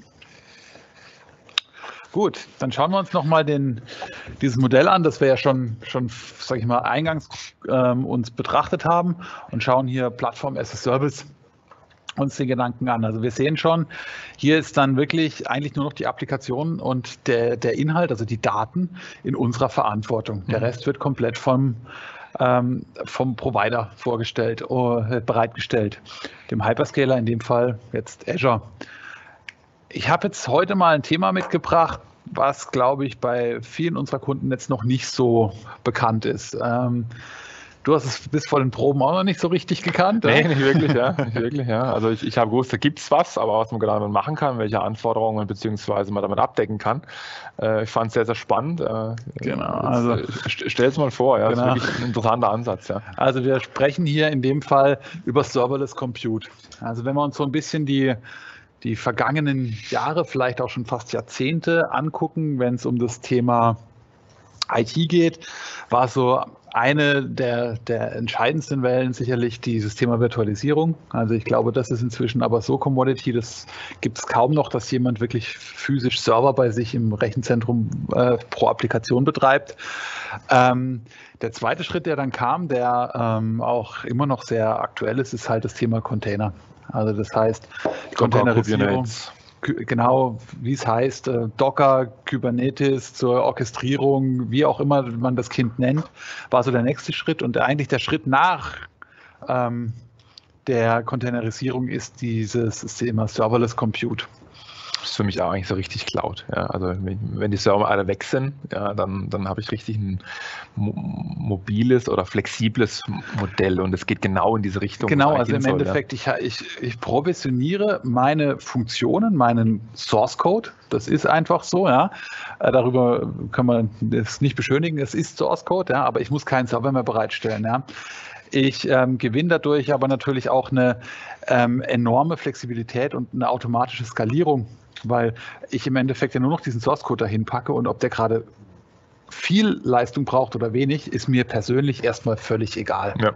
S1: Gut, dann schauen wir uns nochmal dieses Modell an, das wir ja schon, schon sag ich mal, eingangs ähm, uns betrachtet haben und schauen hier Plattform as a Service uns den Gedanken an. Also wir sehen schon, hier ist dann wirklich eigentlich nur noch die Applikation und der, der Inhalt, also die Daten in unserer Verantwortung. Der Rest wird komplett vom, ähm, vom Provider vorgestellt, äh, bereitgestellt, dem Hyperscaler, in dem Fall jetzt Azure. Ich habe jetzt heute mal ein Thema mitgebracht, was, glaube ich, bei vielen unserer Kunden jetzt noch nicht so bekannt ist. Ähm, du hast es bis vor den Proben auch noch nicht so richtig gekannt.
S3: Nee, nicht wirklich, ja. Nicht wirklich, ja. Also ich, ich habe gewusst, da gibt es was, aber was man genau damit machen kann, welche Anforderungen beziehungsweise man damit abdecken kann. Äh, ich fand es sehr, sehr spannend. Äh,
S1: genau. Also
S3: stell es mal vor, ja.
S1: Genau.
S3: Das ist wirklich ein interessanter Ansatz, ja.
S1: Also wir sprechen hier in dem Fall über Serverless Compute. Also wenn wir uns so ein bisschen die die vergangenen Jahre, vielleicht auch schon fast Jahrzehnte angucken, wenn es um das Thema I T geht, war so eine der, der entscheidendsten Wellen sicherlich dieses Thema Virtualisierung. Also ich glaube, das ist inzwischen aber so Commodity, das gibt es kaum noch, dass jemand wirklich physisch Server bei sich im Rechenzentrum äh, pro Applikation betreibt. Ähm, der zweite Schritt, der dann kam, der ähm, auch immer noch sehr aktuell ist, ist halt das Thema Container. Also das heißt, die Containerisierung, genau wie es heißt, Docker, Kubernetes zur Orchestrierung, wie auch immer man das Kind nennt, war so der nächste Schritt. Und eigentlich der Schritt nach ähm, der Containerisierung ist dieses Thema Serverless Compute.
S3: Das ist für mich auch eigentlich so richtig Cloud. Ja, also wenn, wenn die Server alle weg sind, ja, dann, dann habe ich richtig ein mo mobiles oder flexibles Modell und es geht genau in diese Richtung.
S1: Genau, also im soll, Endeffekt, ja. ich, ich, ich provisioniere meine Funktionen, meinen Source Code, das ist einfach so, ja. Darüber kann man das nicht beschönigen, es ist Source Code, ja, aber ich muss keinen Server mehr bereitstellen, ja. Ich ähm, gewinne dadurch aber natürlich auch eine ähm, enorme Flexibilität und eine automatische Skalierung, weil ich im Endeffekt ja nur noch diesen Source Code dahin packe und ob der gerade viel Leistung braucht oder wenig, ist mir persönlich erstmal völlig egal. Ja.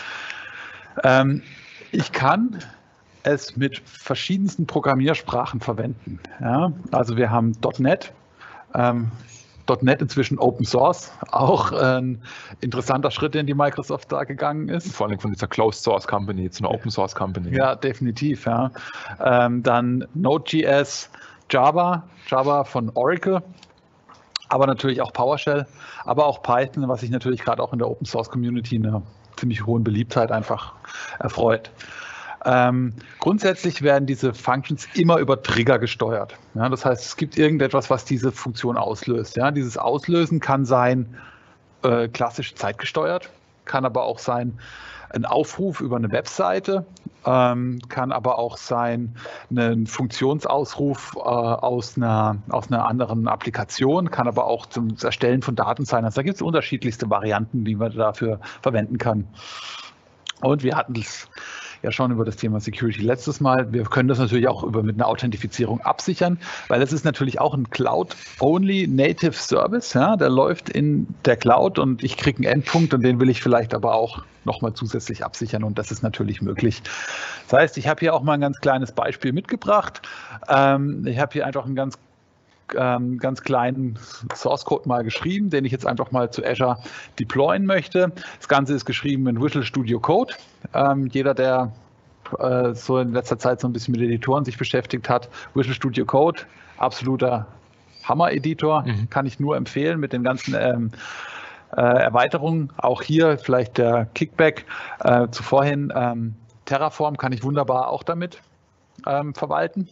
S1: Ähm, ich kann es mit verschiedensten Programmiersprachen verwenden. Ja? Also wir haben .NET, ähm, .NET inzwischen Open Source, auch ein interessanter Schritt, den die Microsoft da gegangen ist.
S3: Vor allem von dieser Closed Source Company zu einer Open Source Company.
S1: Ja, definitiv. Ja. Ähm, dann Node.js, Java, Java von Oracle, aber natürlich auch PowerShell, aber auch Python, was sich natürlich gerade auch in der Open Source Community eine ziemlich hohen Beliebtheit einfach erfreut. Ähm, grundsätzlich werden diese Functions immer über Trigger gesteuert. Ja, das heißt, es gibt irgendetwas, was diese Funktion auslöst. Ja, dieses Auslösen kann sein äh, klassisch zeitgesteuert, kann aber auch sein ein Aufruf über eine Webseite, ähm, kann aber auch sein ein Funktionsausruf äh, aus, einer, aus einer anderen Applikation, kann aber auch zum Erstellen von Daten sein. Also da gibt es unterschiedlichste Varianten, die man dafür verwenden kann. Und wir hatten das ja schon über das Thema Security letztes Mal. Wir können das natürlich auch über mit einer Authentifizierung absichern, weil das ist natürlich auch ein Cloud-only Native Service. Ja, der läuft in der Cloud und ich kriege einen Endpunkt und den will ich vielleicht aber auch nochmal zusätzlich absichern und das ist natürlich möglich. Das heißt, ich habe hier auch mal ein ganz kleines Beispiel mitgebracht. Ähm, ich habe hier einfach einen ganz Ähm, ganz kleinen Source Code mal geschrieben, den ich jetzt einfach mal zu Azure deployen möchte. Das Ganze ist geschrieben in Visual Studio Code. Ähm, jeder, der äh, so in letzter Zeit so ein bisschen mit Editoren sich beschäftigt hat, Visual Studio Code, absoluter Hammer-Editor, mhm. kann ich nur empfehlen mit den ganzen ähm, äh, Erweiterungen. Auch hier vielleicht der Kickback äh, zu vorhin. Ähm, Terraform kann ich wunderbar auch damit ähm, verwalten.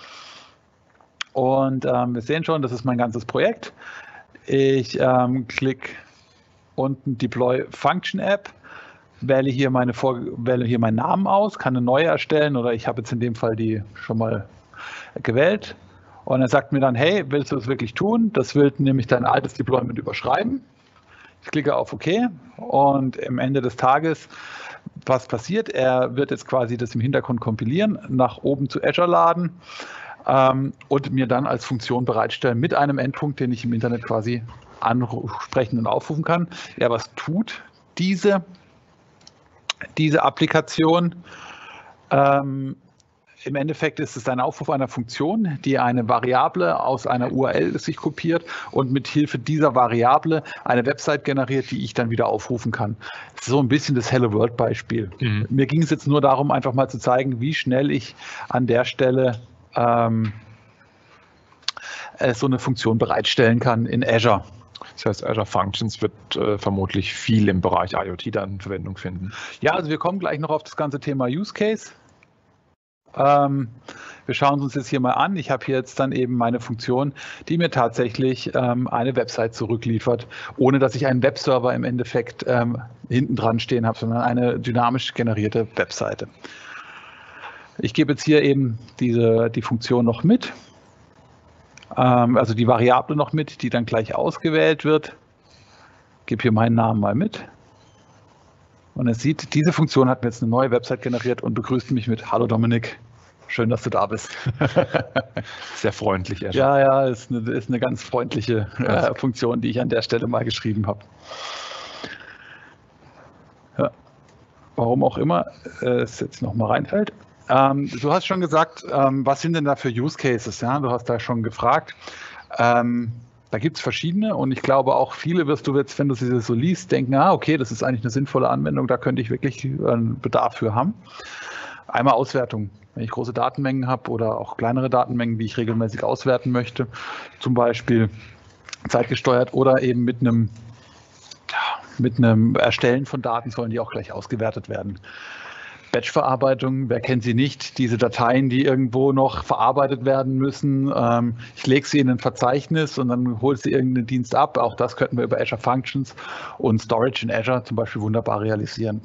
S1: Und ähm, wir sehen schon, das ist mein ganzes Projekt. Ich ähm, klicke unten Deploy Function App, wähle hier, meine Vor wähle hier meinen Namen aus, kann eine neue erstellen oder ich habe jetzt in dem Fall die schon mal gewählt. Und er sagt mir dann, hey, willst du das wirklich tun? Das will nämlich dein altes Deployment überschreiben. Ich klicke auf OK und am Ende des Tages, was passiert? Er wird jetzt quasi das im Hintergrund kompilieren, nach oben zu Azure laden. Und mir dann als Funktion bereitstellen mit einem Endpunkt, den ich im Internet quasi ansprechen und aufrufen kann. Ja, was tut diese, diese Applikation? Ähm, Im Endeffekt ist es ein Aufruf einer Funktion, die eine Variable aus einer U R L sich kopiert und mit Hilfe dieser Variable eine Website generiert, die ich dann wieder aufrufen kann. Das ist so ein bisschen das Hello World Beispiel. Mhm. Mir ging es jetzt nur darum, einfach mal zu zeigen, wie schnell ich an der Stelle Ähm, so eine Funktion bereitstellen kann in Azure.
S3: Das heißt, Azure Functions wird äh, vermutlich viel im Bereich IoT dann Verwendung finden.
S1: Ja, also wir kommen gleich noch auf das ganze Thema Use Case. Ähm, wir schauen uns jetzt hier mal an. Ich habe hier jetzt dann eben meine Funktion, die mir tatsächlich ähm, eine Website zurückliefert, ohne dass ich einen Webserver im Endeffekt ähm, hinten dran stehen habe, sondern eine dynamisch generierte Webseite. Ich gebe jetzt hier eben diese, die Funktion noch mit, ähm, also die Variable noch mit, die dann gleich ausgewählt wird. Ich gebe hier meinen Namen mal mit. Und er sieht, diese Funktion hat mir jetzt eine neue Website generiert und begrüßt mich mit Hallo Dominik, schön, dass du da bist.
S3: Sehr freundlich. Azure.
S1: Ja, ja, ist eine, ist eine ganz freundliche äh, Funktion, die ich an der Stelle mal geschrieben habe. Ja. Warum auch immer äh, es jetzt nochmal reinfällt. Ähm, du hast schon gesagt, ähm, was sind denn da für Use Cases? Ja? Du hast da schon gefragt. Ähm, da gibt es verschiedene und ich glaube auch viele wirst du jetzt, wenn du sie so liest, denken, ah, okay, das ist eigentlich eine sinnvolle Anwendung, da könnte ich wirklich einen Bedarf für haben. Einmal Auswertung. Wenn ich große Datenmengen habe oder auch kleinere Datenmengen, die ich regelmäßig auswerten möchte, zum Beispiel zeitgesteuert oder eben mit einem, mit einem Erstellen von Daten sollen die auch gleich ausgewertet werden. Batch-Verarbeitung, wer kennt sie nicht? Diese Dateien, die irgendwo noch verarbeitet werden müssen. Ähm, ich lege sie in ein Verzeichnis und dann holt sie irgendeinen Dienst ab. Auch das könnten wir über Azure Functions und Storage in Azure zum Beispiel wunderbar realisieren.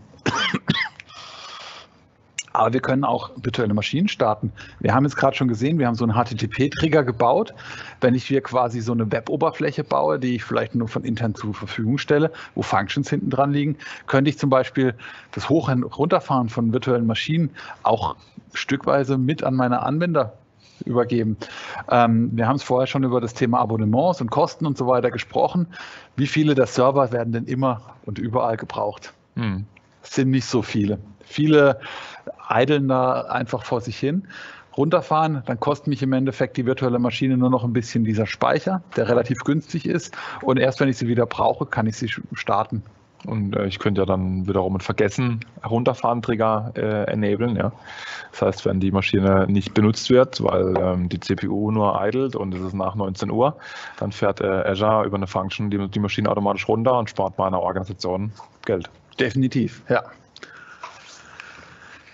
S1: Aber wir können auch virtuelle Maschinen starten. Wir haben jetzt gerade schon gesehen, wir haben so einen H T T P-Trigger gebaut. Wenn ich hier quasi so eine Web-Oberfläche baue, die ich vielleicht nur von intern zur Verfügung stelle, wo Functions hinten dran liegen, könnte ich zum Beispiel das Hoch- und Runterfahren von virtuellen Maschinen auch stückweise mit an meine Anwender übergeben. Ähm, wir haben es vorher schon über das Thema Abonnements und Kosten und so weiter gesprochen. Wie viele der Server werden denn immer und überall gebraucht? Hm. Es sind nicht so viele. Viele eideln da einfach vor sich hin, runterfahren, dann kostet mich im Endeffekt die virtuelle Maschine nur noch ein bisschen dieser Speicher, der relativ günstig ist und erst wenn ich sie wieder brauche, kann ich sie starten.
S3: Und äh, ich könnte ja dann wiederum mit Vergessen Runterfahren-Trigger äh, enablen. Ja. Das heißt, wenn die Maschine nicht benutzt wird, weil ähm, die C P U nur idelt und es ist nach neunzehn Uhr, dann fährt äh, Azure über eine Function die, die Maschine automatisch runter und spart meiner Organisation Geld.
S1: Definitiv, ja.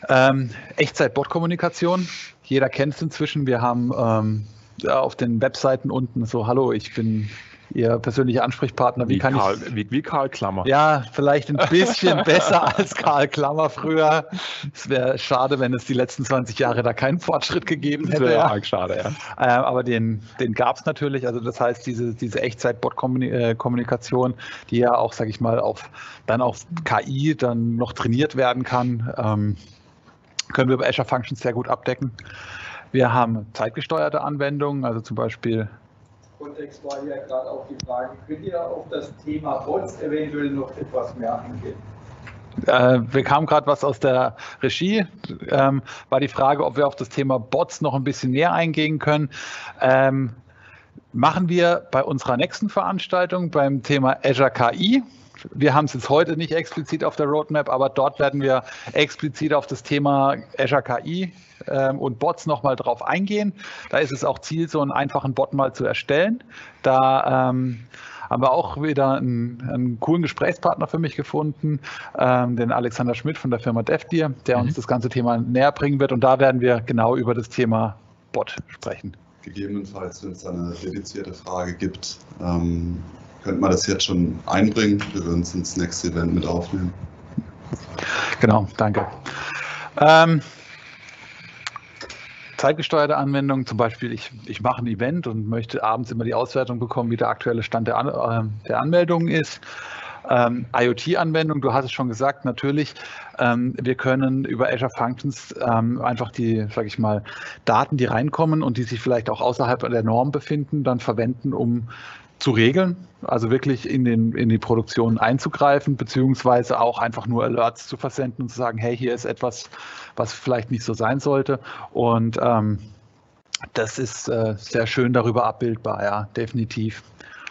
S1: Ähm, Echtzeit-Bot-Kommunikation. Jeder kennt es inzwischen. Wir haben ähm, auf den Webseiten unten so, hallo, ich bin Ihr persönlicher Ansprechpartner. Wie,
S3: wie,
S1: kann
S3: Karl,
S1: ich,
S3: wie, wie Karl Klammer.
S1: Ja, vielleicht ein bisschen besser als Karl Klammer früher. Es wäre schade, wenn es die letzten zwanzig Jahre da keinen Fortschritt gegeben hätte.
S3: Das wäre arg schade, ja.
S1: Äh, aber den, den gab es natürlich. Also das heißt, diese, diese Echtzeit-Bot-Kommunikation, die ja auch, sage ich mal, auf, dann auf K I dann noch trainiert werden kann, ähm, können wir über Azure Functions sehr gut abdecken. Wir haben zeitgesteuerte Anwendungen, also zum Beispiel
S5: Kontext war ja gerade auch die Frage, könnt ihr auf das Thema Bots eventuell noch etwas mehr eingehen?
S1: Äh, wir kamen gerade was aus der Regie, ähm, war die Frage, ob wir auf das Thema Bots noch ein bisschen näher eingehen können. Ähm, machen wir bei unserer nächsten Veranstaltung beim Thema Azure K I. Wir haben es jetzt heute nicht explizit auf der Roadmap, aber dort werden wir explizit auf das Thema Azure K I ähm, und Bots nochmal drauf eingehen. Da ist es auch Ziel, so einen einfachen Bot mal zu erstellen. Da ähm, haben wir auch wieder einen, einen coolen Gesprächspartner für mich gefunden, ähm, den Alexander Schmidt von der Firma DevDeer, der mhm. uns das ganze Thema näher bringen wird. Und da werden wir genau über das Thema Bot sprechen.
S4: Gegebenenfalls, wenn es da eine dedizierte Frage gibt, ähm, könnte man das jetzt schon einbringen. Wir würden es ins nächste Event mit aufnehmen.
S1: Genau, danke. Ähm, zeitgesteuerte Anwendungen, zum Beispiel, ich, ich mache ein Event und möchte abends immer die Auswertung bekommen, wie der aktuelle Stand der, An äh, der Anmeldungen ist. Ähm, IoT-Anwendung, du hast es schon gesagt, natürlich, ähm, wir können über Azure Functions ähm, einfach die, sage ich mal, Daten, die reinkommen und die sich vielleicht auch außerhalb der Norm befinden, dann verwenden, um zu regeln, also wirklich in, den, in die Produktion einzugreifen, beziehungsweise auch einfach nur Alerts zu versenden und zu sagen, hey, hier ist etwas, was vielleicht nicht so sein sollte. Und ähm, das ist äh, sehr schön darüber abbildbar, ja, definitiv.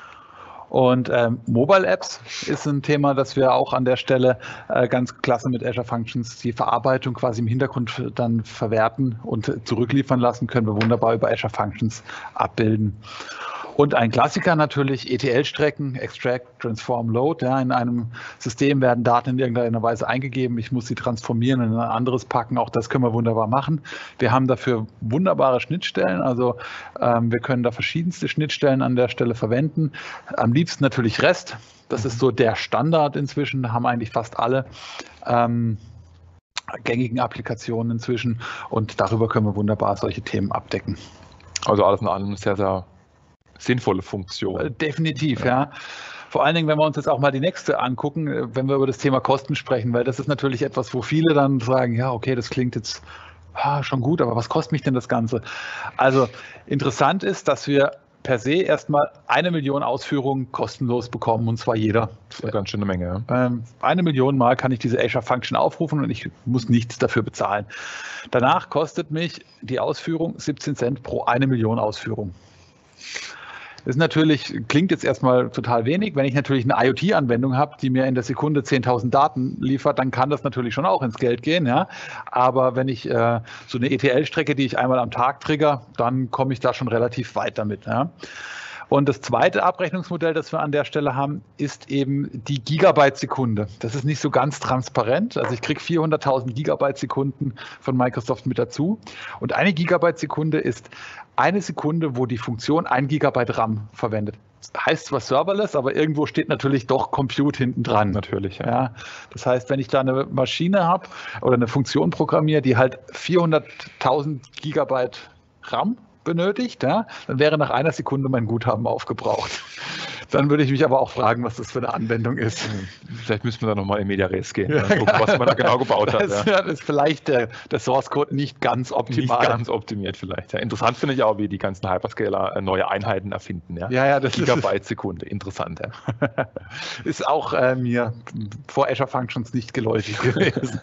S1: Und ähm, Mobile Apps ist ein Thema, das wir auch an der Stelle äh, ganz klasse mit Azure Functions, die Verarbeitung quasi im Hintergrund dann verwerten und zurückliefern lassen, können wir wunderbar über Azure Functions abbilden. Und ein Klassiker natürlich, E T L-Strecken, Extract, Transform, Load. Ja, in einem System werden Daten in irgendeiner Weise eingegeben. Ich muss sie transformieren und in ein anderes packen. Auch das können wir wunderbar machen. Wir haben dafür wunderbare Schnittstellen. Also ähm, wir können da verschiedenste Schnittstellen an der Stelle verwenden. Am liebsten natürlich REST. Das ist so der Standard inzwischen. Da haben eigentlich fast alle ähm, gängigen Applikationen inzwischen. Und darüber können wir wunderbar solche Themen abdecken.
S3: Also alles in allem sehr, sehr sinnvolle Funktion.
S1: Definitiv, ja. ja. Vor allen Dingen, wenn wir uns jetzt auch mal die nächste angucken, wenn wir über das Thema Kosten sprechen, weil das ist natürlich etwas, wo viele dann sagen, ja, okay, das klingt jetzt ah, schon gut, aber was kostet mich denn das Ganze? Also interessant ist, dass wir per se erstmal eine Million Ausführungen kostenlos bekommen, und zwar jeder.
S3: Das ist eine ganz schöne Menge. Ja.
S1: Ähm, eine Million Mal kann ich diese Azure Function aufrufen und ich muss nichts dafür bezahlen. Danach kostet mich die Ausführung siebzehn Cent pro eine Million Ausführung. Das ist natürlich, klingt jetzt erstmal total wenig. Wenn ich natürlich eine IoT-Anwendung habe, die mir in der Sekunde zehntausend Daten liefert, dann kann das natürlich schon auch ins Geld gehen. Ja? Aber wenn ich äh, so eine E T L-Strecke, die ich einmal am Tag trigger, dann komme ich da schon relativ weit damit. Ja? Und das zweite Abrechnungsmodell, das wir an der Stelle haben, ist eben die Gigabyte-Sekunde. Das ist nicht so ganz transparent. Also ich kriege vierhunderttausend Gigabyte-Sekunden von Microsoft mit dazu. Und eine Gigabyte-Sekunde ist eine Sekunde, wo die Funktion ein Gigabyte RAM verwendet. Das heißt zwar serverless, aber irgendwo steht natürlich doch Compute hinten dran.
S3: Natürlich, ja.
S1: Ja, das heißt, wenn ich da eine Maschine habe oder eine Funktion programmiere, die halt vierhunderttausend Gigabyte RAM benötigt, ja, dann wäre nach einer Sekunde mein Guthaben aufgebraucht. Dann würde ich mich aber auch fragen, was das für eine Anwendung ist.
S3: Vielleicht müssen wir da nochmal in Media Res gehen, ja, gucken, was man da genau gebaut hat.
S1: Das,
S3: ja.
S1: das ist vielleicht der, der Source Code nicht ganz optimal.
S3: Nicht ganz optimiert vielleicht. Ja. Interessant finde ich auch, wie die ganzen Hyperscaler neue Einheiten erfinden. Ja,
S1: ja, ja, das
S3: Gigabyte Sekunde, interessant. Ja.
S1: Ist auch äh, mir vor Azure Functions nicht geläufig gewesen.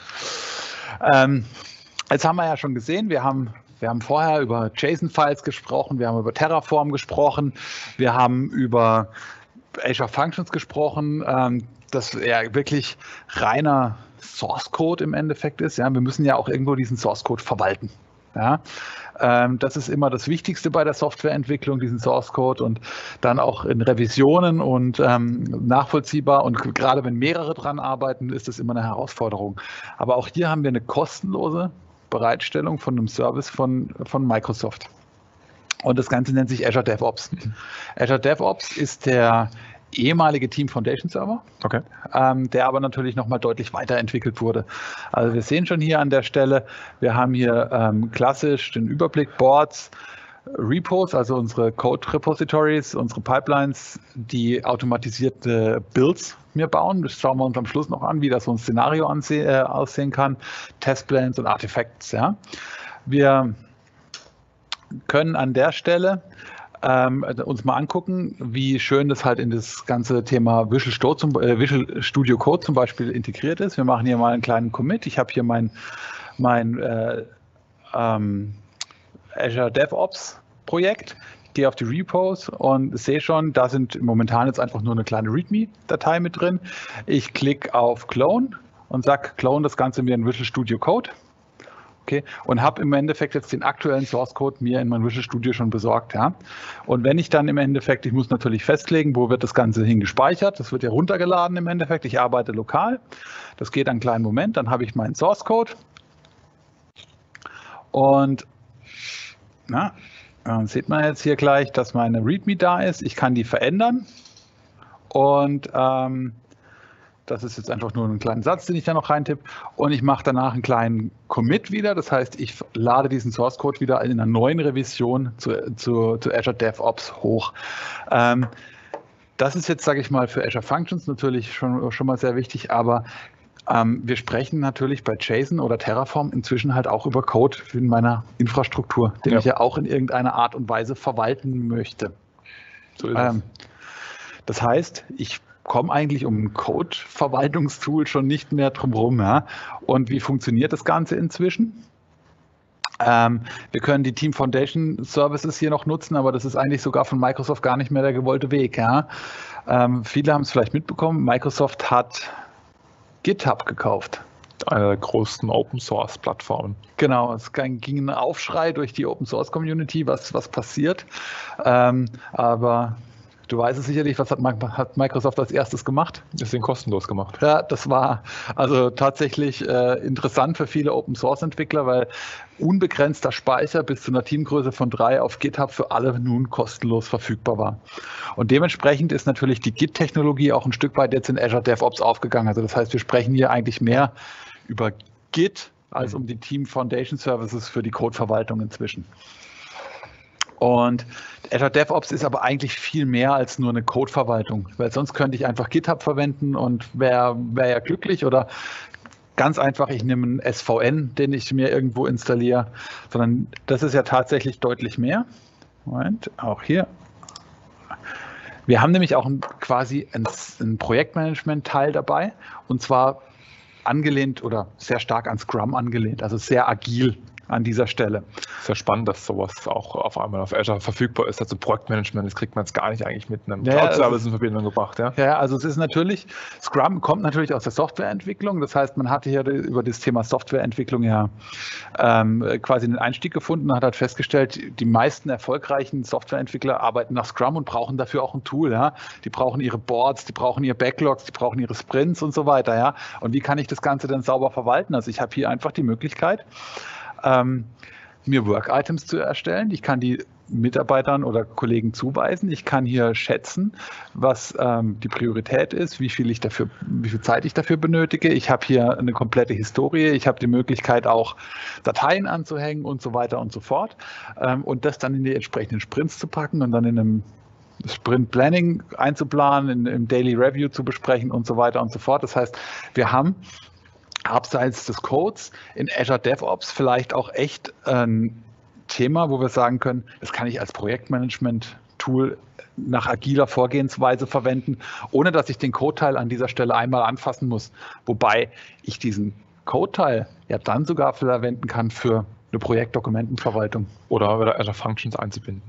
S1: ähm, jetzt haben wir ja schon gesehen, wir haben Wir haben vorher über JSON-Files gesprochen, wir haben über Terraform gesprochen, wir haben über Azure Functions gesprochen, ähm, das ja wirklich reiner Source Code im Endeffekt ist. Ja, wir müssen ja auch irgendwo diesen Source Code verwalten. Ja, ähm, das ist immer das Wichtigste bei der Softwareentwicklung, diesen Source Code, und dann auch in Revisionen und ähm, nachvollziehbar, und gerade wenn mehrere dran arbeiten, ist das immer eine Herausforderung. Aber auch hier haben wir eine kostenlose Bereitstellung von einem Service von, von Microsoft. Und das Ganze nennt sich Azure DevOps. Mhm. Azure DevOps ist der ehemalige Team Foundation Server,
S3: okay.
S1: ähm, der aber natürlich nochmal deutlich weiterentwickelt wurde. Also wir sehen schon hier an der Stelle, wir haben hier ähm, klassisch den Überblick, Boards, Repos, also unsere Code Repositories, unsere Pipelines, die automatisierte Builds mir bauen. Das schauen wir uns am Schluss noch an, wie das so ein Szenario anseh äh, aussehen kann, Testplans und Artifacts. Ja. Wir können an der Stelle Ähm, uns mal angucken, wie schön das halt in das ganze Thema Visual Studio, zum, äh, Visual Studio Code zum Beispiel integriert ist. Wir machen hier mal einen kleinen Commit. Ich habe hier mein, mein äh, ähm, Azure DevOps Projekt. Ich gehe auf die Repos und sehe schon, da sind momentan jetzt einfach nur eine kleine README-Datei mit drin. Ich klicke auf Clone und sage, clone das Ganze mir in Visual Studio Code. Okay, und habe im Endeffekt jetzt den aktuellen Source Code mir in mein Visual Studio schon besorgt. Ja? Und wenn ich dann im Endeffekt, ich muss natürlich festlegen, wo wird das Ganze hingespeichert. Das wird ja runtergeladen im Endeffekt. Ich arbeite lokal. Das geht einen kleinen Moment. Dann habe ich meinen Source Code. Und na, dann sieht man jetzt hier gleich, dass meine README da ist. Ich kann die verändern. Und ähm, das ist jetzt einfach nur ein kleiner Satz, den ich da noch reintippe. Und ich mache danach einen kleinen Commit wieder. Das heißt, ich lade diesen Source Code wieder in einer neuen Revision zu, zu, zu Azure DevOps hoch. Ähm, das ist jetzt, sage ich mal, für Azure Functions natürlich schon, schon mal sehr wichtig. Aber ähm, wir sprechen natürlich bei JSON oder Terraform inzwischen halt auch über Code in meiner Infrastruktur, den ja. ich ja auch in irgendeiner Art und Weise verwalten möchte.
S3: So ist
S1: ähm, das heißt, ich komme eigentlich um ein Code-Verwaltungstool schon nicht mehr drum rum. Ja? Und wie funktioniert das Ganze inzwischen? Ähm, wir können die Team Foundation Services hier noch nutzen, aber das ist eigentlich sogar von Microsoft gar nicht mehr der gewollte Weg. Ja? Ähm, viele haben es vielleicht mitbekommen, Microsoft hat GitHub gekauft.
S3: Eine der größten Open-Source-Plattformen.
S1: Genau, es ging ein Aufschrei durch die Open-Source-Community, was, was passiert. Ähm, aber du weißt es sicherlich, was hat Microsoft als erstes gemacht?
S3: Deswegen kostenlos gemacht.
S1: Ja, das war also tatsächlich äh, interessant für viele Open-Source-Entwickler, weil unbegrenzter Speicher bis zu einer Teamgröße von drei auf GitHub für alle nun kostenlos verfügbar war. Und dementsprechend ist natürlich die Git-Technologie auch ein Stück weit jetzt in Azure DevOps aufgegangen. Also das heißt, wir sprechen hier eigentlich mehr über Git als um die Team Foundation Services für die Codeverwaltung inzwischen. Und Azure DevOps ist aber eigentlich viel mehr als nur eine Codeverwaltung, weil sonst könnte ich einfach GitHub verwenden und wäre wär ja glücklich, oder ganz einfach, ich nehme einen S V N, den ich mir irgendwo installiere, sondern das ist ja tatsächlich deutlich mehr. Moment, auch hier. Wir haben nämlich auch ein, quasi ein, ein Projektmanagement-Teil dabei, und zwar angelehnt oder sehr stark an Scrum angelehnt, also sehr agil an dieser Stelle.
S3: Sehr spannend, dass sowas auch auf einmal auf Azure verfügbar ist. Also Projektmanagement, das kriegt man jetzt gar nicht eigentlich mit einem
S1: ja,
S3: Cloud-Service in Verbindung gebracht. Ja?
S1: ja, also es ist natürlich, Scrum kommt natürlich aus der Softwareentwicklung. Das heißt, man hatte hier über das Thema Softwareentwicklung ja ähm, quasi einen Einstieg gefunden und hat halt festgestellt, die meisten erfolgreichen Softwareentwickler arbeiten nach Scrum und brauchen dafür auch ein Tool. Ja? Die brauchen ihre Boards, die brauchen ihre Backlogs, die brauchen ihre Sprints und so weiter. Ja? Und wie kann ich das Ganze denn sauber verwalten? Also ich habe hier einfach die Möglichkeit, Ähm, mir Work-Items zu erstellen. Ich kann die Mitarbeitern oder Kollegen zuweisen. Ich kann hier schätzen, was ähm, die Priorität ist, wie viel ich dafür, wie viel Zeit ich dafür benötige. Ich habe hier eine komplette Historie. Ich habe die Möglichkeit, auch Dateien anzuhängen und so weiter und so fort. Ähm, und das dann in die entsprechenden Sprints zu packen und dann in einem Sprint Planning einzuplanen, in, im Daily Review zu besprechen und so weiter und so fort. Das heißt, wir haben abseits des Codes in Azure DevOps vielleicht auch echt ein Thema, wo wir sagen können, das kann ich als Projektmanagement-Tool nach agiler Vorgehensweise verwenden, ohne dass ich den Code-Teil an dieser Stelle einmal anfassen muss. Wobei ich diesen Code-Teil ja dann sogar verwenden kann für eine Projektdokumentenverwaltung.
S3: Oder Azure Functions einzubinden.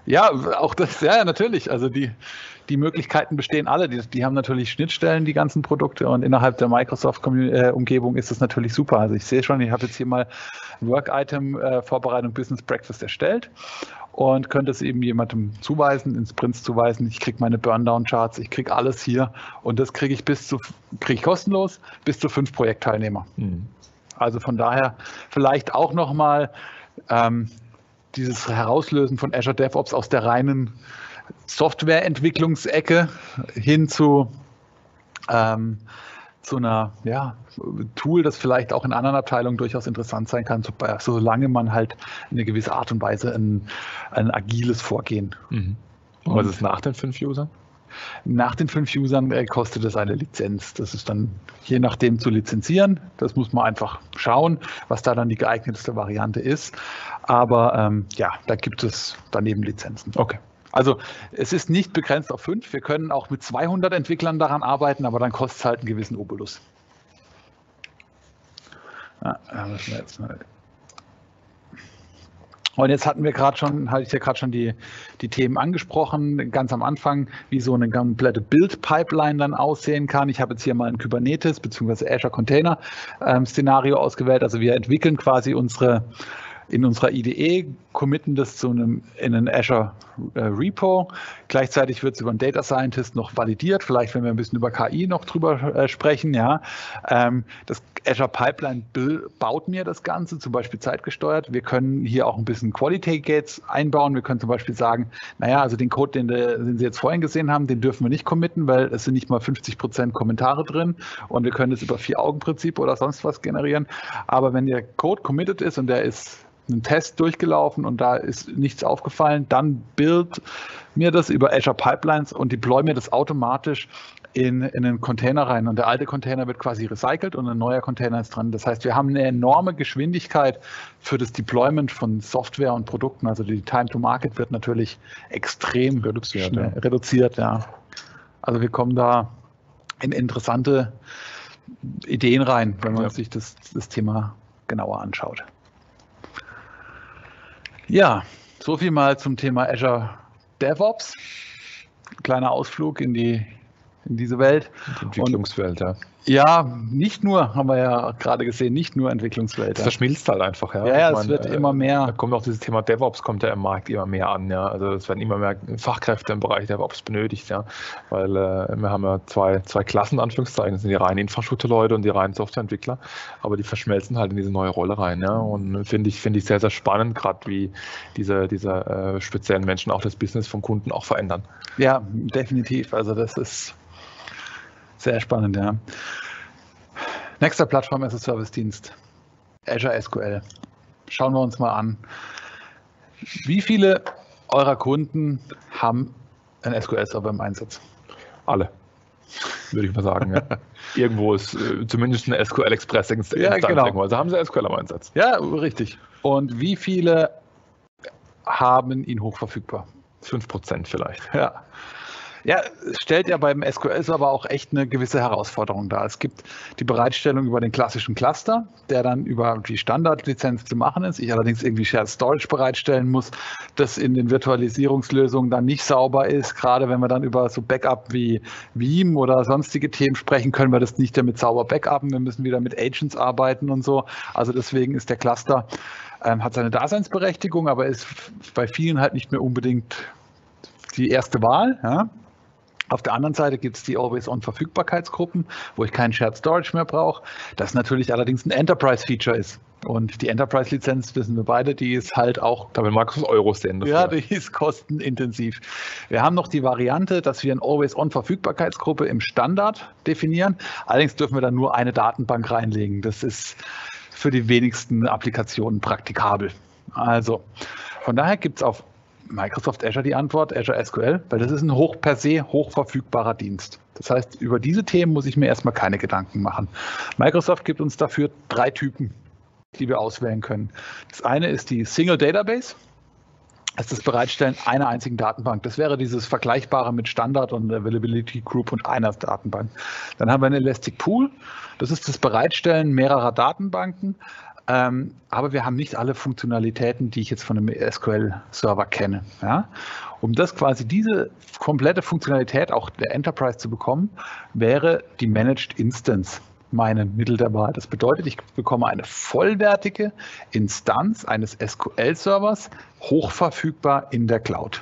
S1: Ja, auch das, ja, natürlich. Also die, die Möglichkeiten bestehen alle. Die, die haben natürlich Schnittstellen, die ganzen Produkte, und innerhalb der Microsoft-Umgebung ist das natürlich super. Also ich sehe schon, ich habe jetzt hier mal Work-Item-Vorbereitung Business Breakfast erstellt und könnte es eben jemandem zuweisen, in Sprints zuweisen. Ich kriege meine Burndown-Charts, ich kriege alles hier, und das kriege ich bis zu, kriege ich kostenlos bis zu fünf Projektteilnehmer. Mhm. Also von daher vielleicht auch nochmal ähm, dieses Herauslösen von Azure DevOps aus der reinen Softwareentwicklungsecke hin zu, ähm, zu einer, ja, Tool, das vielleicht auch in anderen Abteilungen durchaus interessant sein kann, solange man halt in eine gewisse Art und Weise ein, ein agiles Vorgehen.
S3: Mhm. Und was ist nach den fünf Usern?
S1: Nach den fünf Usern äh, kostet es eine Lizenz. Das ist dann je nachdem zu lizenzieren. Das muss man einfach schauen, was da dann die geeignetste Variante ist. Aber ähm, ja, da gibt es daneben Lizenzen.
S3: Okay.
S1: Also es ist nicht begrenzt auf fünf. Wir können auch mit zweihundert Entwicklern daran arbeiten, aber dann kostet es halt einen gewissen Obolus. Ja, da müssen wir jetzt mal. Und jetzt hatten wir gerade schon, hatte ich ja gerade schon die, die Themen angesprochen, ganz am Anfang, wie so eine komplette Build-Pipeline dann aussehen kann. Ich habe jetzt hier mal ein Kubernetes bzw. Azure Container ähm, Szenario ausgewählt. Also wir entwickeln quasi unsere in unserer I D E, committen das zu einem, in einen Azure äh, Repo. Gleichzeitig wird es über einen Data Scientist noch validiert. Vielleicht, wenn wir ein bisschen über K I noch drüber äh, sprechen. Ja. Ähm, das Azure Pipeline baut mir das Ganze, zum Beispiel zeitgesteuert. Wir können hier auch ein bisschen Quality Gates einbauen. Wir können zum Beispiel sagen, naja, also den Code, den, den Sie jetzt vorhin gesehen haben, den dürfen wir nicht committen, weil es sind nicht mal fünfzig Prozent Kommentare drin, und wir können es über Vier-Augen-Prinzip oder sonst was generieren. Aber wenn der Code committed ist und der ist einen Test durchgelaufen und da ist nichts aufgefallen, dann build mir das über Azure Pipelines und deploy mir das automatisch in, in einen Container rein. Und der alte Container wird quasi recycelt und ein neuer Container ist dran. Das heißt, wir haben eine enorme Geschwindigkeit für das Deployment von Software und Produkten. Also die Time to Market wird natürlich extrem reduziert. Schnell, ja. reduziert ja. Also wir kommen da in interessante Ideen rein, wenn man ja. sich das, das Thema genauer anschaut. Ja, so viel mal zum Thema Azure DevOps. Kleiner Ausflug in die in diese Welt.
S3: Die Entwicklungswelt, ja.
S1: Ja, nicht nur, haben wir ja gerade gesehen, nicht nur Entwicklungswelt.
S3: Das verschmilzt halt einfach, ja.
S1: Ja, ja, es wird äh, immer mehr.
S3: Da kommt auch dieses Thema DevOps, kommt ja im Markt immer mehr an, ja. Also es werden immer mehr Fachkräfte im Bereich DevOps benötigt, ja. Weil äh, wir haben ja zwei, zwei Klassen, Anführungszeichen, das sind die reinen Infrastrukturleute und die reinen Softwareentwickler, aber die verschmelzen halt in diese neue Rolle rein, ja. Und finde ich, finde ich sehr, sehr spannend, gerade wie diese, diese äh, speziellen Menschen auch das Business vom Kunden auch verändern.
S1: Ja, definitiv. Also das ist sehr spannend, ja. Nächster Plattform-as-a-Service-Dienst, Azure S Q L. Schauen wir uns mal an. Wie viele eurer Kunden haben einen S Q L-Server im Einsatz?
S3: Alle, würde ich mal sagen. Ja. Irgendwo ist äh, zumindest eine S Q L-Express.
S1: Ja, genau.
S3: Also haben sie S Q L am Einsatz.
S1: Ja, richtig. Und wie viele haben ihn hochverfügbar?
S3: fünf Prozent vielleicht.
S1: Ja. Ja, es stellt ja beim S Q L-Server auch echt eine gewisse Herausforderung dar. Es gibt die Bereitstellung über den klassischen Cluster, der dann über die Standardlizenz zu machen ist. Ich allerdings irgendwie Shared Storage bereitstellen muss, das in den Virtualisierungslösungen dann nicht sauber ist. Gerade wenn wir dann über so Backup wie Veeam oder sonstige Themen sprechen, können wir das nicht damit sauber backuppen. Wir müssen wieder mit Agents arbeiten und so. Also deswegen ist der Cluster, ähm, hat seine Daseinsberechtigung, aber ist bei vielen halt nicht mehr unbedingt die erste Wahl, ja. Auf der anderen Seite gibt es die Always-On-Verfügbarkeitsgruppen, wo ich keinen Shared Storage mehr brauche, das natürlich allerdings ein Enterprise-Feature ist. Und die Enterprise-Lizenz, wissen wir beide, die ist halt auch...
S3: Da will Microsoft Euro sehen.
S1: Ja, die ist kostenintensiv. Wir haben noch die Variante, dass wir eine Always-On-Verfügbarkeitsgruppe im Standard definieren. Allerdings dürfen wir dann nur eine Datenbank reinlegen. Das ist für die wenigsten Applikationen praktikabel. Also, von daher gibt es auf Microsoft Azure die Antwort, Azure S Q L, weil das ist ein hoch per se hochverfügbarer Dienst. Das heißt, über diese Themen muss ich mir erstmal keine Gedanken machen. Microsoft gibt uns dafür drei Typen, die wir auswählen können. Das eine ist die Single Database. Das ist das Bereitstellen einer einzigen Datenbank. Das wäre dieses Vergleichbare mit Standard und Availability Group und einer Datenbank. Dann haben wir einen Elastic Pool. Das ist das Bereitstellen mehrerer Datenbanken Ähm, aber wir haben nicht alle Funktionalitäten, die ich jetzt von einem S Q L-Server kenne. Ja? Um das quasi diese komplette Funktionalität auch der Enterprise zu bekommen, wäre die Managed Instance meine Mittel der Wahl. Das bedeutet, ich bekomme eine vollwertige Instanz eines S Q L-Servers, hochverfügbar in der Cloud.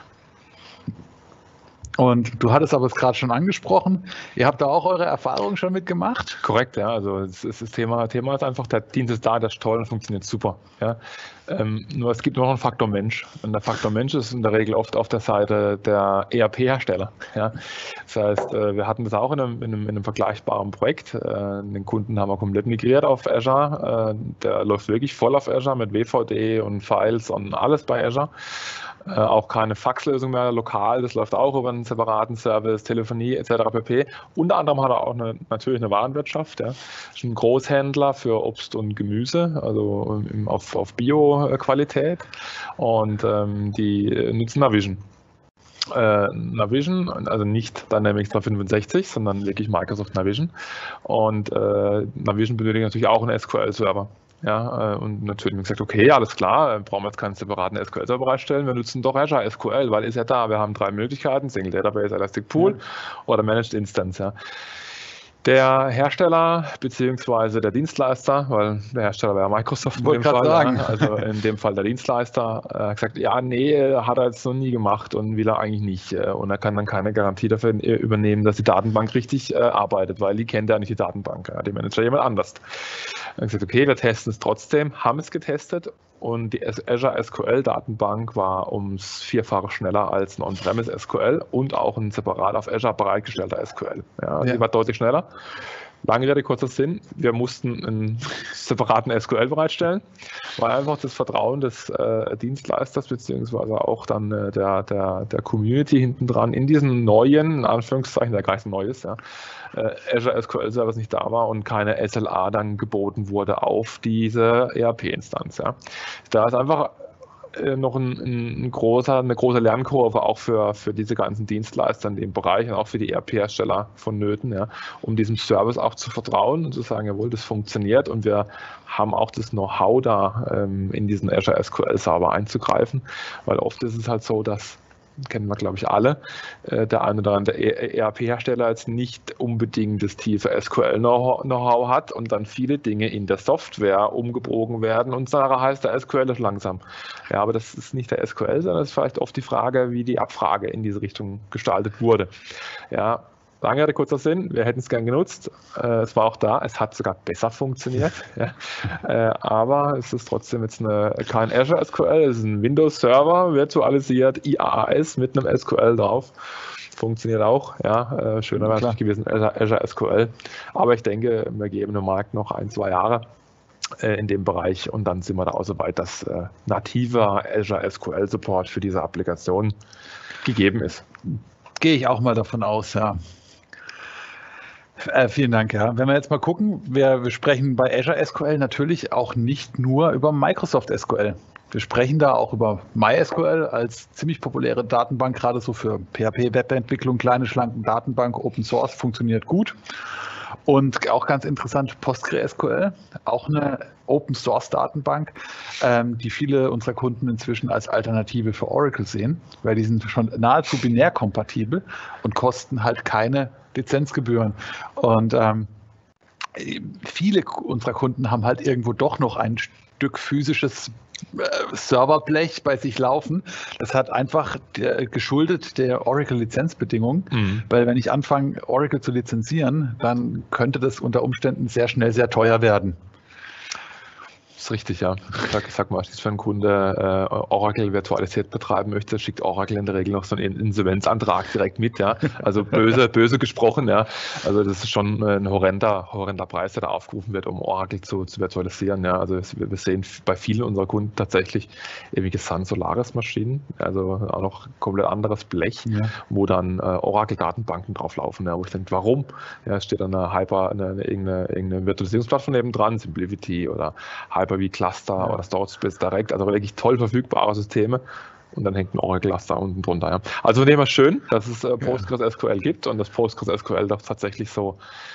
S1: Und du hattest aber es gerade schon angesprochen, ihr habt da auch eure Erfahrungen schon mitgemacht?
S3: Korrekt, ja. Also das, ist das Thema, Thema ist einfach, der Dienst ist da, der ist toll und funktioniert super. Ja. Ähm, nur es gibt nur noch einen Faktor Mensch. Und der Faktor Mensch ist in der Regel oft auf der Seite der E R P-Hersteller. Ja. Das heißt, äh, wir hatten das auch in einem, in einem, in einem vergleichbaren Projekt. Äh, den Kunden haben wir komplett migriert auf Azure. Äh, der läuft wirklich voll auf Azure mit W V D und Files und alles bei Azure. Äh, auch keine Faxlösung mehr lokal, das läuft auch über einen separaten Service, Telefonie et cetera pp. Unter anderem hat er auch eine, natürlich eine Warenwirtschaft. Ja. Ist ein Großhändler für Obst und Gemüse, also im, auf, auf Bio-Qualität, und ähm, die nutzen Navision. Äh, Navision, also nicht Dynamics dreihundertfünfundsechzig, sondern wirklich Microsoft Navision. Und äh, Navision benötigt natürlich auch einen S Q L-Server. Ja, und natürlich haben wir gesagt, okay, alles klar, brauchen wir jetzt keinen separaten S Q L-Server bereitstellen, wir nutzen doch Azure S Q L, weil ist ja da, wir haben drei Möglichkeiten, Single Database, Elastic Pool, ja, oder Managed Instance. Ja. Der Hersteller bzw. der Dienstleister, weil der Hersteller wäre Microsoft in dem Fall, sagen. Ja, also in dem Fall der Dienstleister, äh, hat gesagt, ja, nee, hat er jetzt noch nie gemacht und will er eigentlich nicht. Äh, und er kann dann keine Garantie dafür übernehmen, dass die Datenbank richtig äh, arbeitet, weil die kennt ja nicht die Datenbank, ja, die managt ja jemand anders. Er hat gesagt, okay, wir testen es trotzdem, haben es getestet. Und die Azure S Q L-Datenbank war ums Vierfache schneller als ein On-Premise S Q L und auch ein separat auf Azure bereitgestellter S Q L. Ja, ja. Die war deutlich schneller. Lange Rede, kurzer Sinn. Wir mussten einen separaten S Q L bereitstellen, weil einfach das Vertrauen des äh, Dienstleisters beziehungsweise auch dann äh, der, der, der Community hinten dran in diesen neuen, in Anführungszeichen, der gar nicht neu ist, ja, äh, Azure S Q L-Service nicht da war und keine S L A dann geboten wurde auf diese E R P-Instanz. Ja. Da ist einfach noch ein, ein großer, eine große Lernkurve auch für, für diese ganzen Dienstleister in dem Bereich und auch für die E R P-Hersteller vonnöten, ja, um diesem Service auch zu vertrauen und zu sagen, jawohl, das funktioniert und wir haben auch das Know-how da, ähm, in diesen Azure S Q L-Server einzugreifen, weil oft ist es halt so, dass, kennen wir glaube ich alle, äh, der eine oder andere E R P-Hersteller jetzt nicht unbedingt das tiefe S Q L-Know-how hat und dann viele Dinge in der Software umgebogen werden und nachher heißt der S Q L ist langsam. Ja, aber das ist nicht der S Q L, sondern es ist vielleicht oft die Frage, wie die Abfrage in diese Richtung gestaltet wurde. Ja, lange Rede, kurzer Sinn, wir hätten es gern genutzt, äh, es war auch da, es hat sogar besser funktioniert, ja. äh, aber es ist trotzdem jetzt eine, kein Azure S Q L, es ist ein Windows-Server, virtualisiert, I A A S mit einem S Q L drauf, funktioniert auch, ja, äh, schöner wäre es gewesen, Azure, Azure S Q L, aber ich denke, wir geben dem Markt noch ein, zwei Jahre äh, in dem Bereich und dann sind wir da auch so weit, dass äh, nativer Azure S Q L-Support für diese Applikation gegeben ist.
S1: Gehe ich auch mal davon aus, ja. Äh, vielen Dank, ja. Wenn wir jetzt mal gucken, wir, wir sprechen bei Azure S Q L natürlich auch nicht nur über Microsoft S Q L. Wir sprechen da auch über MySQL als ziemlich populäre Datenbank, gerade so für P H P-Webentwicklung, kleine, schlanken Datenbank, Open Source, funktioniert gut. Und auch ganz interessant, PostgreSQL, auch eine Open Source Datenbank, ähm, die viele unserer Kunden inzwischen als Alternative für Oracle sehen, weil die sind schon nahezu binär kompatibel und kosten halt keine Lizenzgebühren. Und ähm, viele unserer Kunden haben halt irgendwo doch noch ein Stück physisches Serverblech bei sich laufen. Das hat einfach der, geschuldet der Oracle-Lizenzbedingungen, mhm. weil wenn ich anfange, Oracle zu lizenzieren, dann könnte das unter Umständen sehr schnell sehr teuer werden.
S3: Das ist richtig, ja. Ich sag, ich sag mal, wenn ein Kunde äh, Oracle virtualisiert betreiben möchte, schickt Oracle in der Regel noch so einen Insolvenzantrag direkt mit, ja. Also böse, böse gesprochen, ja. Also das ist schon ein horrender, horrender Preis, der da aufgerufen wird, um Oracle zu, zu virtualisieren, ja. Also wir sehen bei vielen unserer Kunden tatsächlich ewige Sun Solaris Maschinen, also auch noch komplett anderes Blech, ja. wo dann äh, Oracle-Datenbanken drauflaufen, ja. Wo ich denke, warum? Ja, es steht dann eine Hyper, eine, eine, irgendeine, irgendeine Virtualisierungsplattform neben dran, Simplivity oder Hyper wie Cluster ja. oder Storage Space Direct, also wirklich toll verfügbare Systeme und dann hängt ein Oracle Cluster unten drunter. Ja. Also von dem her schön, dass es äh, PostgreSQL gibt und das PostgreSQL doch tatsächlich so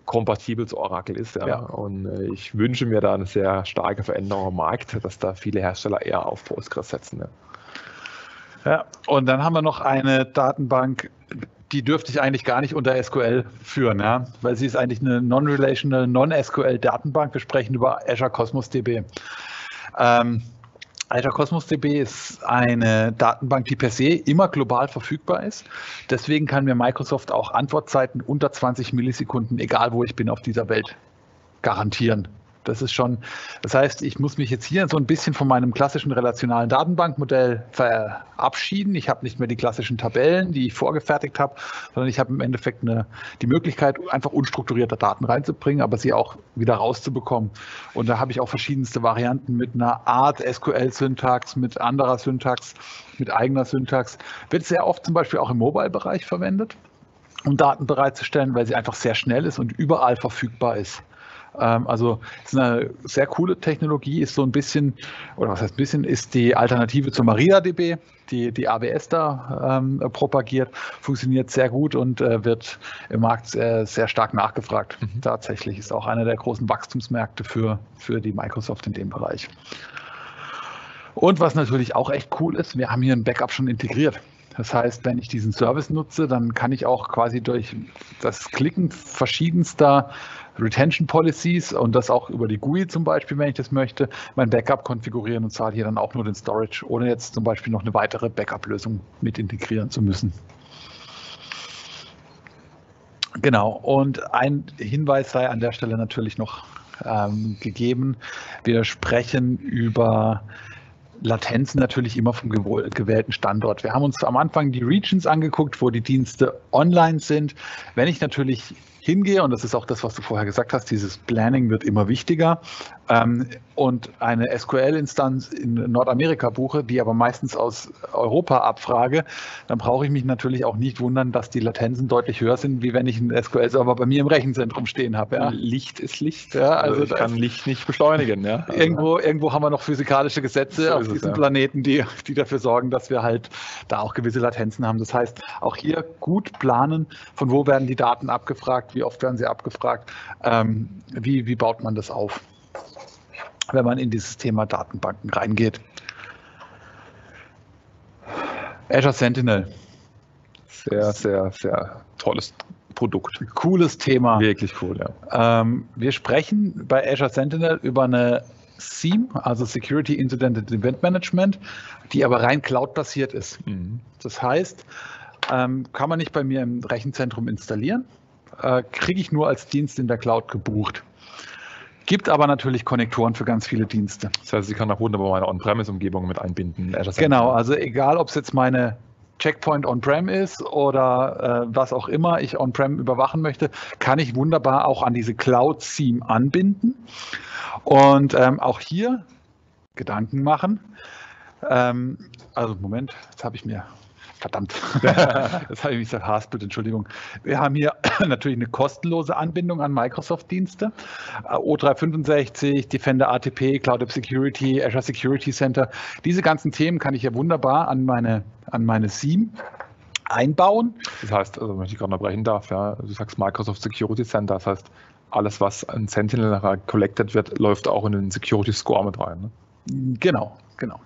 S3: kompatibel zu Oracle ist. Ja.
S1: Ja.
S3: Und äh, ich wünsche mir da eine sehr starke Veränderung am Markt, dass da viele Hersteller eher auf Postgres setzen. Ja.
S1: Ja, und dann haben wir noch eine Datenbank, die dürfte ich eigentlich gar nicht unter S Q L führen, ja, weil sie ist eigentlich eine non-relational, non-S Q L-Datenbank. Wir sprechen über Azure Cosmos D B. Ähm, Azure Cosmos D B ist eine Datenbank, die per se immer global verfügbar ist. Deswegen kann mir Microsoft auch Antwortzeiten unter zwanzig Millisekunden, egal wo ich bin auf dieser Welt, garantieren. Das ist schon, das heißt, ich muss mich jetzt hier so ein bisschen von meinem klassischen relationalen Datenbankmodell verabschieden. Ich habe nicht mehr die klassischen Tabellen, die ich vorgefertigt habe, sondern ich habe im Endeffekt eine, die Möglichkeit, einfach unstrukturierte Daten reinzubringen, aber sie auch wieder rauszubekommen. Und da habe ich auch verschiedenste Varianten mit einer Art S Q L-Syntax, mit anderer Syntax, mit eigener Syntax. Wird sehr oft zum Beispiel auch im Mobile-Bereich verwendet, um Daten bereitzustellen, weil sie einfach sehr schnell ist und überall verfügbar ist. Also es ist eine sehr coole Technologie, ist so ein bisschen, oder was heißt ein bisschen, ist die Alternative zu MariaDB, die die A W S da ähm, propagiert, funktioniert sehr gut und äh, wird im Markt sehr, sehr stark nachgefragt. Mhm. Tatsächlich ist auch einer der großen Wachstumsmärkte für, für die Microsoft in dem Bereich. Und was natürlich auch echt cool ist, wir haben hier ein Backup schon integriert. Das heißt, wenn ich diesen Service nutze, dann kann ich auch quasi durch das Klicken verschiedenster Retention Policies und das auch über die G U I zum Beispiel, wenn ich das möchte, mein Backup konfigurieren und zahle hier dann auch nur den Storage, ohne jetzt zum Beispiel noch eine weitere Backup-Lösung mit integrieren zu müssen. Genau, und ein Hinweis sei an der Stelle natürlich noch ähm, gegeben. Wir sprechen über Latenzen natürlich immer vom gewählten Standort. Wir haben uns am Anfang die Regions angeguckt, wo die Dienste online sind. Wenn ich natürlich hingehe, und das ist auch das, was du vorher gesagt hast, dieses Planning wird immer wichtiger, ähm, und eine S Q L-Instanz in Nordamerika buche, die aber meistens aus Europa abfrage, dann brauche ich mich natürlich auch nicht wundern, dass die Latenzen deutlich höher sind, wie wenn ich einen S Q L-Server bei mir im Rechenzentrum stehen habe. Ja.
S3: Licht ist Licht.
S1: Ja, also,
S3: also ich kann Licht nicht beschleunigen. Ja. Also
S1: irgendwo, irgendwo haben wir noch physikalische Gesetze
S3: so
S1: auf
S3: es,
S1: diesem
S3: ja.
S1: Planeten, die, die dafür sorgen, dass wir halt da auch gewisse Latenzen haben. Das heißt, auch hier gut planen, von wo werden die Daten abgefragt, wie oft werden sie abgefragt, ähm, wie, wie baut man das auf, wenn man in dieses Thema Datenbanken reingeht. Azure Sentinel.
S3: Sehr, sehr, sehr tolles Produkt.
S1: Cooles Thema.
S3: Wirklich cool, ja.
S1: Ähm, wir sprechen bei Azure Sentinel über eine S I E M, also Security Incident and Event Management, die aber rein Cloud-basiert ist. Mhm. Das heißt, ähm, kann man nicht bei mir im Rechenzentrum installieren, äh, kriege ich nur als Dienst in der Cloud gebucht. Gibt aber natürlich Konnektoren für ganz viele Dienste.
S3: Das heißt, ich kann auch wunderbar meine On-Premise-Umgebung mit einbinden.
S1: Genau, also egal, ob es jetzt meine Checkpoint On-Prem ist oder äh, was auch immer ich On-Prem überwachen möchte, kann ich wunderbar auch an diese Cloud-S I E M anbinden. Und ähm, auch hier Gedanken machen. Ähm, also Moment, jetzt habe ich mir... Verdammt, das habe ich mich verhaspelt, Entschuldigung. Wir haben hier natürlich eine kostenlose Anbindung an Microsoft-Dienste. O dreihundertfünfundsechzig, Defender A T P, Cloud App Security, Azure Security Center. Diese ganzen Themen kann ich ja wunderbar an meine, an meine S I E M einbauen.
S3: Das heißt, also wenn ich gerade unterbrechen darf, ja, du sagst Microsoft Security Center, das heißt, alles, was an Sentinel nachher collected wird, läuft auch in den Security Score mit rein. Ne?
S1: Genau, genau.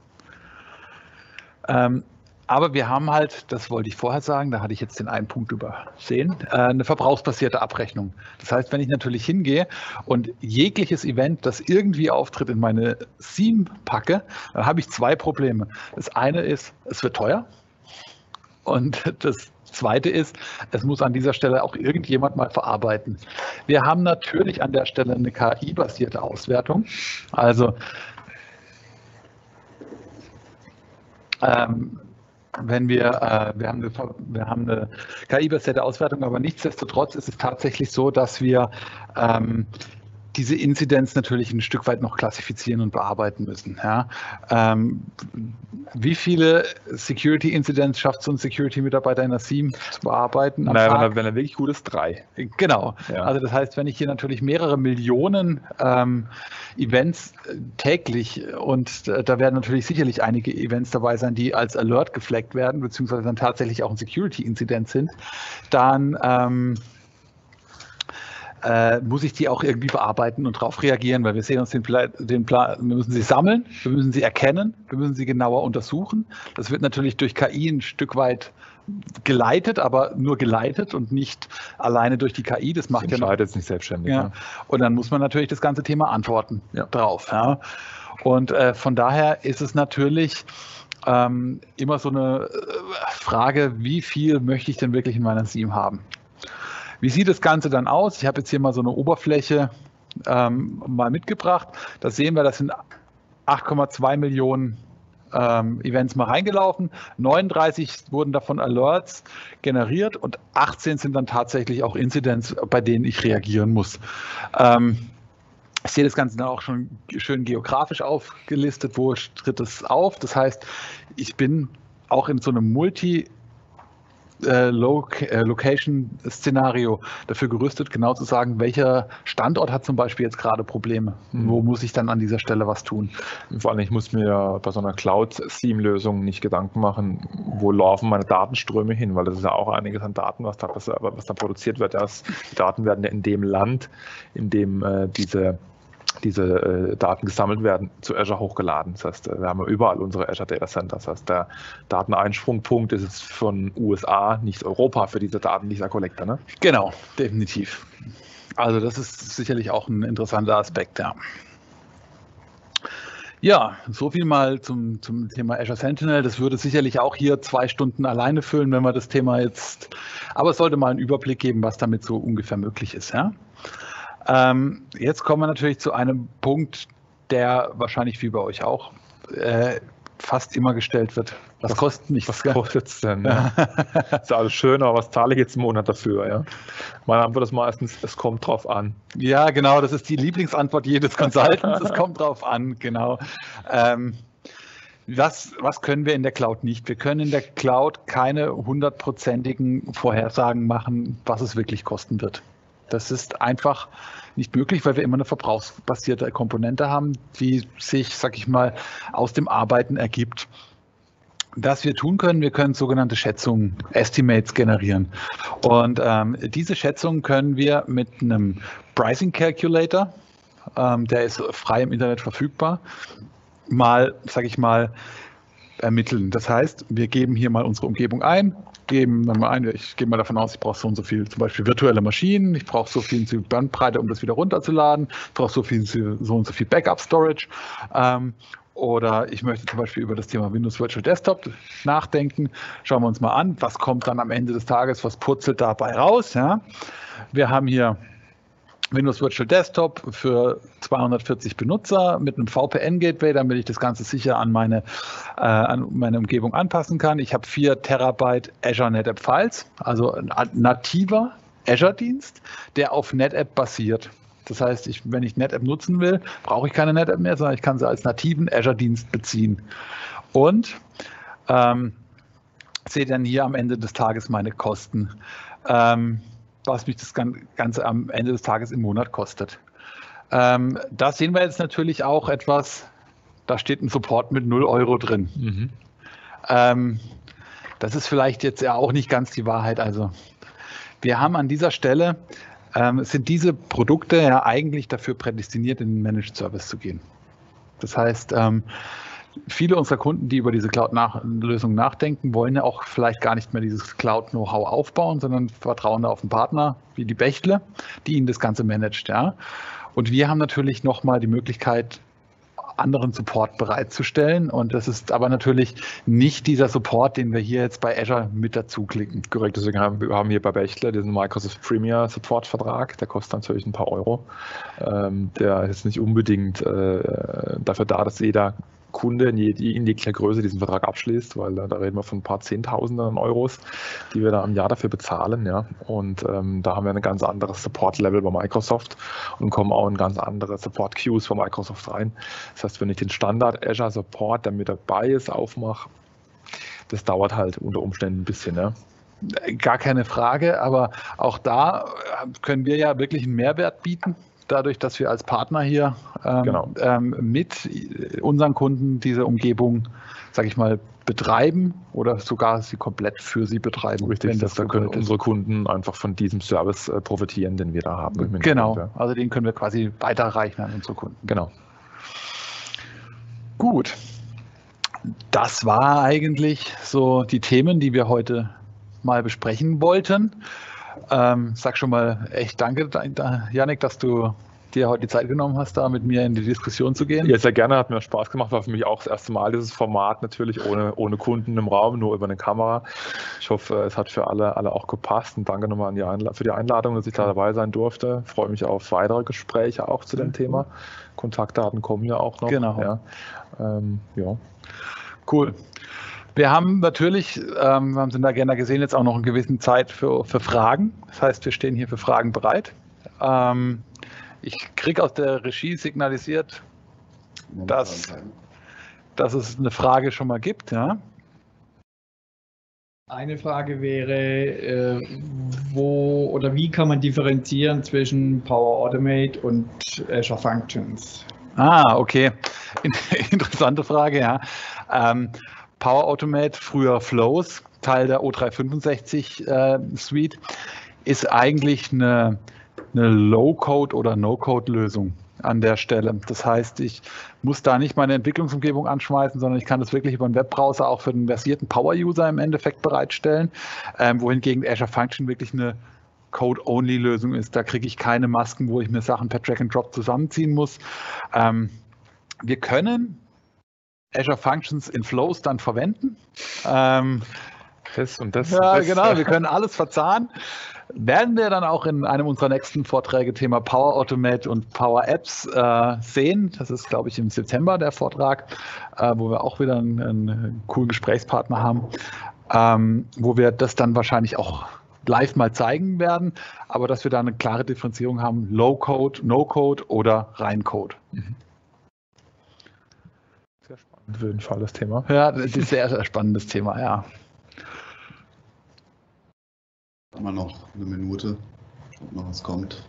S1: Ähm, Aber wir haben halt, das wollte ich vorher sagen, da hatte ich jetzt den einen Punkt übersehen, eine verbrauchsbasierte Abrechnung. Das heißt, wenn ich natürlich hingehe und jegliches Event, das irgendwie auftritt, in meine S I E M packe, dann habe ich zwei Probleme. Das eine ist, es wird teuer. Und das zweite ist, es muss an dieser Stelle auch irgendjemand mal verarbeiten. Wir haben natürlich an der Stelle eine K I-basierte Auswertung. Also ähm, wenn wir, äh, wir, haben eine, wir haben eine K I-basierte Auswertung, aber nichtsdestotrotz ist es tatsächlich so, dass wir ähm, diese Inzidenz natürlich ein Stück weit noch klassifizieren und bearbeiten müssen. Ja. Ähm, wie viele Security-Inzidenz schafft so ein Security-Mitarbeiter in der S I E M zu bearbeiten?
S3: Naja, wenn er, wenn er wirklich gut ist, drei.
S1: Genau.
S3: Ja.
S1: Also das heißt, wenn ich hier natürlich mehrere Millionen ähm, Events täglich, und äh, da werden natürlich sicherlich einige Events dabei sein, die als Alert geflaggt werden, beziehungsweise dann tatsächlich auch ein Security-Inzidenz sind, dann ähm, äh, muss ich die auch irgendwie bearbeiten und darauf reagieren, weil wir sehen uns den, den Plan, wir müssen sie sammeln, wir müssen sie erkennen, wir müssen sie genauer untersuchen. Das wird natürlich durch K I ein Stück weit geleitet, aber nur geleitet und nicht alleine durch die K I. Das macht
S3: das
S1: ja noch,
S3: jetzt nicht selbstständig.
S1: Ja.
S3: Ne?
S1: Und dann muss man natürlich das ganze Thema antworten
S3: ja.
S1: drauf. Ja. Und äh, von daher ist es natürlich ähm, immer so eine Frage, wie viel möchte ich denn wirklich in meinem Team haben? Wie sieht das Ganze dann aus? Ich habe jetzt hier mal so eine Oberfläche ähm, mal mitgebracht. Da sehen wir, das sind acht Komma zwei Millionen Ähm, Events mal reingelaufen, neununddreißig wurden davon Alerts generiert und achtzehn sind dann tatsächlich auch Incidents, bei denen ich reagieren muss. Ähm, ich sehe das Ganze dann auch schon schön geografisch aufgelistet, wo tritt es auf. Das heißt, ich bin auch in so einem Multi- Location-Szenario dafür gerüstet, genau zu sagen, welcher Standort hat zum Beispiel jetzt gerade Probleme. Mhm. Wo muss ich dann an dieser Stelle was tun?
S3: Vor allem, ich muss mir bei so einer Cloud-Theme-Lösung nicht Gedanken machen, wo laufen meine Datenströme hin, weil das ist ja auch einiges an Daten, was da, was, was da produziert wird. Das, die Daten werden ja in dem Land, in dem äh, diese diese äh, Daten gesammelt werden, zu Azure hochgeladen. Das heißt, wir haben ja überall unsere Azure Data Center. Das heißt, der Dateneinsprungpunkt ist es von U S A, nicht Europa für diese Daten, dieser Collector, ne?
S1: Genau, definitiv. Also das ist sicherlich auch ein interessanter Aspekt, ja. Ja, so viel mal zum, zum Thema Azure Sentinel. Das würde sicherlich auch hier zwei Stunden alleine füllen, wenn wir das Thema jetzt, aber es sollte mal einen Überblick geben, was damit so ungefähr möglich ist, ja. Ähm, jetzt kommen wir natürlich zu einem Punkt, der wahrscheinlich wie bei euch auch äh, fast immer gestellt wird. Was, was kostet nichts?
S3: Was kostet es denn? Ja. Ist alles schön, aber was zahle ich jetzt im Monat dafür? Ja? Meine Antwort ist meistens, es kommt drauf an.
S1: Ja, genau, das ist die Lieblingsantwort jedes Consultants. Es kommt drauf an, genau. Ähm, Was, was können wir in der Cloud nicht? Wir können in der Cloud keine hundertprozentigen Vorhersagen machen, was es wirklich kosten wird. Das ist einfach nicht möglich, weil wir immer eine verbrauchsbasierte Komponente haben, die sich, sag ich mal, aus dem Arbeiten ergibt. Was wir tun können, wir können sogenannte Schätzungen, Estimates generieren. Und ähm, diese Schätzungen können wir mit einem Pricing Calculator, ähm, der ist frei im Internet verfügbar, mal, sag ich mal, ermitteln. Das heißt, wir geben hier mal unsere Umgebung ein, geben dann mal ein, ich gehe mal davon aus, ich brauche so und so viel, zum Beispiel virtuelle Maschinen, ich brauche so viel Bandbreite, um das wieder runterzuladen, ich brauche so viel, so und so viel Backup-Storage. Ähm, Oder ich möchte zum Beispiel über das Thema Windows Virtual Desktop nachdenken. Schauen wir uns mal an, was kommt dann am Ende des Tages, was purzelt dabei raus. Ja? Wir haben hier Windows Virtual Desktop für zweihundertvierzig Benutzer mit einem V P N-Gateway, damit ich das Ganze sicher an meine, äh, an meine Umgebung anpassen kann. Ich habe vier Terabyte Azure NetApp Files, also ein nativer Azure-Dienst, der auf NetApp basiert. Das heißt, ich, wenn ich NetApp nutzen will, brauche ich keine NetApp mehr, sondern ich kann sie als nativen Azure-Dienst beziehen. Und ähm, sehe dann hier am Ende des Tages meine Kosten, ähm, was mich das Ganze am Ende des Tages im Monat kostet. Ähm, da sehen wir jetzt natürlich auch etwas, da steht ein Support mit null Euro drin. Mhm. Ähm, das ist vielleicht jetzt ja auch nicht ganz die Wahrheit. Also wir haben an dieser Stelle Ähm, sind diese Produkte ja eigentlich dafür prädestiniert, in den Managed Service zu gehen. Das heißt, ähm, viele unserer Kunden, die über diese Cloud-Lösung nachdenken, wollen ja auch vielleicht gar nicht mehr dieses Cloud-Know-how aufbauen, sondern vertrauen da auf einen Partner wie die Bechtle, die ihnen das Ganze managt. Ja? Und wir haben natürlich nochmal die Möglichkeit, anderen Support bereitzustellen. Und das ist aber natürlich nicht dieser Support, den wir hier jetzt bei Azure mit dazu klicken.
S3: Korrekt, deswegen haben wir haben hier bei Bechtle diesen Microsoft Premier Support Vertrag, der kostet natürlich ein paar Euro. Ähm, der ist nicht unbedingt äh, dafür da, dass jeder Kunde in jeglicher Größe diesen Vertrag abschließt, weil da, da reden wir von ein paar Zehntausenden Euros, die wir da im Jahr dafür bezahlen. Ja. Und ähm, da haben wir ein ganz anderes Support-Level bei Microsoft und kommen auch in ganz andere Support-Queues von Microsoft rein. Das heißt, wenn ich den Standard Azure Support, der mit dabei ist, aufmache, das dauert halt unter Umständen ein bisschen. Ja.
S1: Gar keine Frage, aber auch da können wir ja wirklich einen Mehrwert bieten. dadurch, dass wir als Partner hier ähm,
S3: Genau.
S1: ähm, mit unseren Kunden diese Umgebung, sage ich mal, betreiben oder sogar sie komplett für sie betreiben.
S3: Richtig,
S1: das
S3: da können
S1: gewollt ist.
S3: unsere Kunden einfach von diesem Service äh, profitieren, den wir da haben. im
S1: Genau,
S3: Hintergrund,
S1: also den können wir quasi weiterreichen an unsere Kunden.
S3: ja. Genau.
S1: Gut, das war eigentlich so die Themen, die wir heute mal besprechen wollten. Ähm, sag schon mal echt danke, Jannik, dass du dir heute die Zeit genommen hast, da mit mir in die Diskussion zu gehen.
S3: Ja, sehr gerne, hat mir Spaß gemacht, war für mich auch das erste Mal dieses Format, natürlich ohne, ohne Kunden im Raum, nur über eine Kamera. Ich hoffe, es hat für alle, alle auch gepasst und danke nochmal an die Einla- für die Einladung, dass ich da dabei sein durfte. Ich freue mich auf weitere Gespräche auch zu dem Thema. Kontaktdaten kommen ja auch noch.
S1: Genau.
S3: Ja. Ähm, ja.
S1: Cool. Wir haben natürlich, ähm, wir haben es in der Agenda gesehen, jetzt auch noch eine gewisse Zeit für, für Fragen. Das heißt, wir stehen hier für Fragen bereit. Ähm, ich kriege aus der Regie signalisiert, dass, dass es eine Frage schon mal gibt. Ja?
S5: Eine Frage wäre, äh, wo oder wie kann man differenzieren zwischen Power Automate und Azure Functions?
S1: Ah, okay. Interessante Frage, ja. Ähm, Power Automate, früher Flows, Teil der O dreihundertfünfundsechzig äh, Suite, ist eigentlich eine, eine Low-Code- oder No-Code-Lösung an der Stelle. Das heißt, ich muss da nicht meine Entwicklungsumgebung anschmeißen, sondern ich kann das wirklich über einen Webbrowser auch für den versierten Power-User im Endeffekt bereitstellen, ähm, wohingegen Azure Function wirklich eine Code-Only-Lösung ist. Da kriege ich keine Masken, wo ich mir Sachen per Drag-and-Drop zusammenziehen muss. Ähm, wir können Azure Functions in Flows dann verwenden. Ähm,
S3: Das und das.
S1: ja,
S3: das,
S1: genau, wir können alles verzahnen. Werden wir dann auch in einem unserer nächsten Vorträge Thema Power Automate und Power Apps äh, sehen. Das ist, glaube ich, im September der Vortrag, äh, wo wir auch wieder einen, einen coolen Gesprächspartner haben, ähm, wo wir das dann wahrscheinlich auch live mal zeigen werden, aber dass wir da eine klare Differenzierung haben, Low-Code, No-Code oder Rein-Code.
S3: Mhm. Sehr spannend auf jeden Fall das Thema.
S1: Ja, das ist ein sehr, sehr spannendes Thema, ja.
S4: Haben wir noch eine Minute, ob noch was kommt.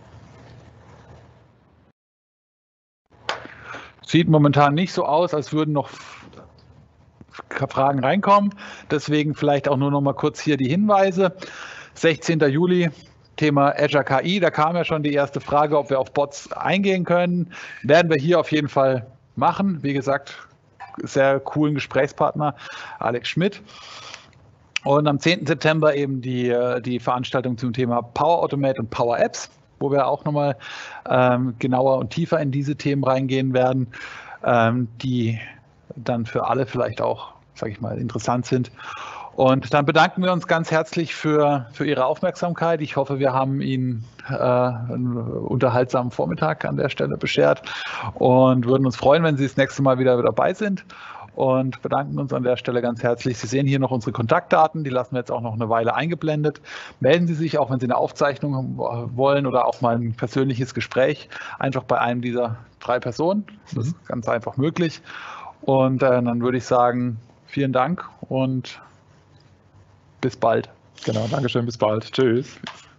S1: Sieht momentan nicht so aus, als würden noch Fragen reinkommen. Deswegen vielleicht auch nur noch mal kurz hier die Hinweise. sechzehnter Juli, Thema Azure K I. Da kam ja schon die erste Frage, ob wir auf Bots eingehen können. Werden wir hier auf jeden Fall machen. Wie gesagt, sehr coolen Gesprächspartner, Alex Schmidt. Und am zehnten September eben die, die Veranstaltung zum Thema Power Automate und Power Apps, wo wir auch nochmal ähm, genauer und tiefer in diese Themen reingehen werden, ähm, die dann für alle vielleicht auch, sage ich mal, interessant sind. Und dann bedanken wir uns ganz herzlich für, für Ihre Aufmerksamkeit. Ich hoffe, wir haben Ihnen äh, einen unterhaltsamen Vormittag an der Stelle beschert und würden uns freuen, wenn Sie das nächste Mal wieder dabei sind. Und bedanken uns an der Stelle ganz herzlich. Sie sehen hier noch unsere Kontaktdaten, die lassen wir jetzt auch noch eine Weile eingeblendet. Melden Sie sich, auch wenn Sie eine Aufzeichnung wollen oder auch mal ein persönliches Gespräch, einfach bei einem dieser drei Personen. Das ist ganz einfach möglich. Und äh, dann würde ich sagen, vielen Dank und bis bald.
S3: Genau, Dankeschön, bis bald. Tschüss.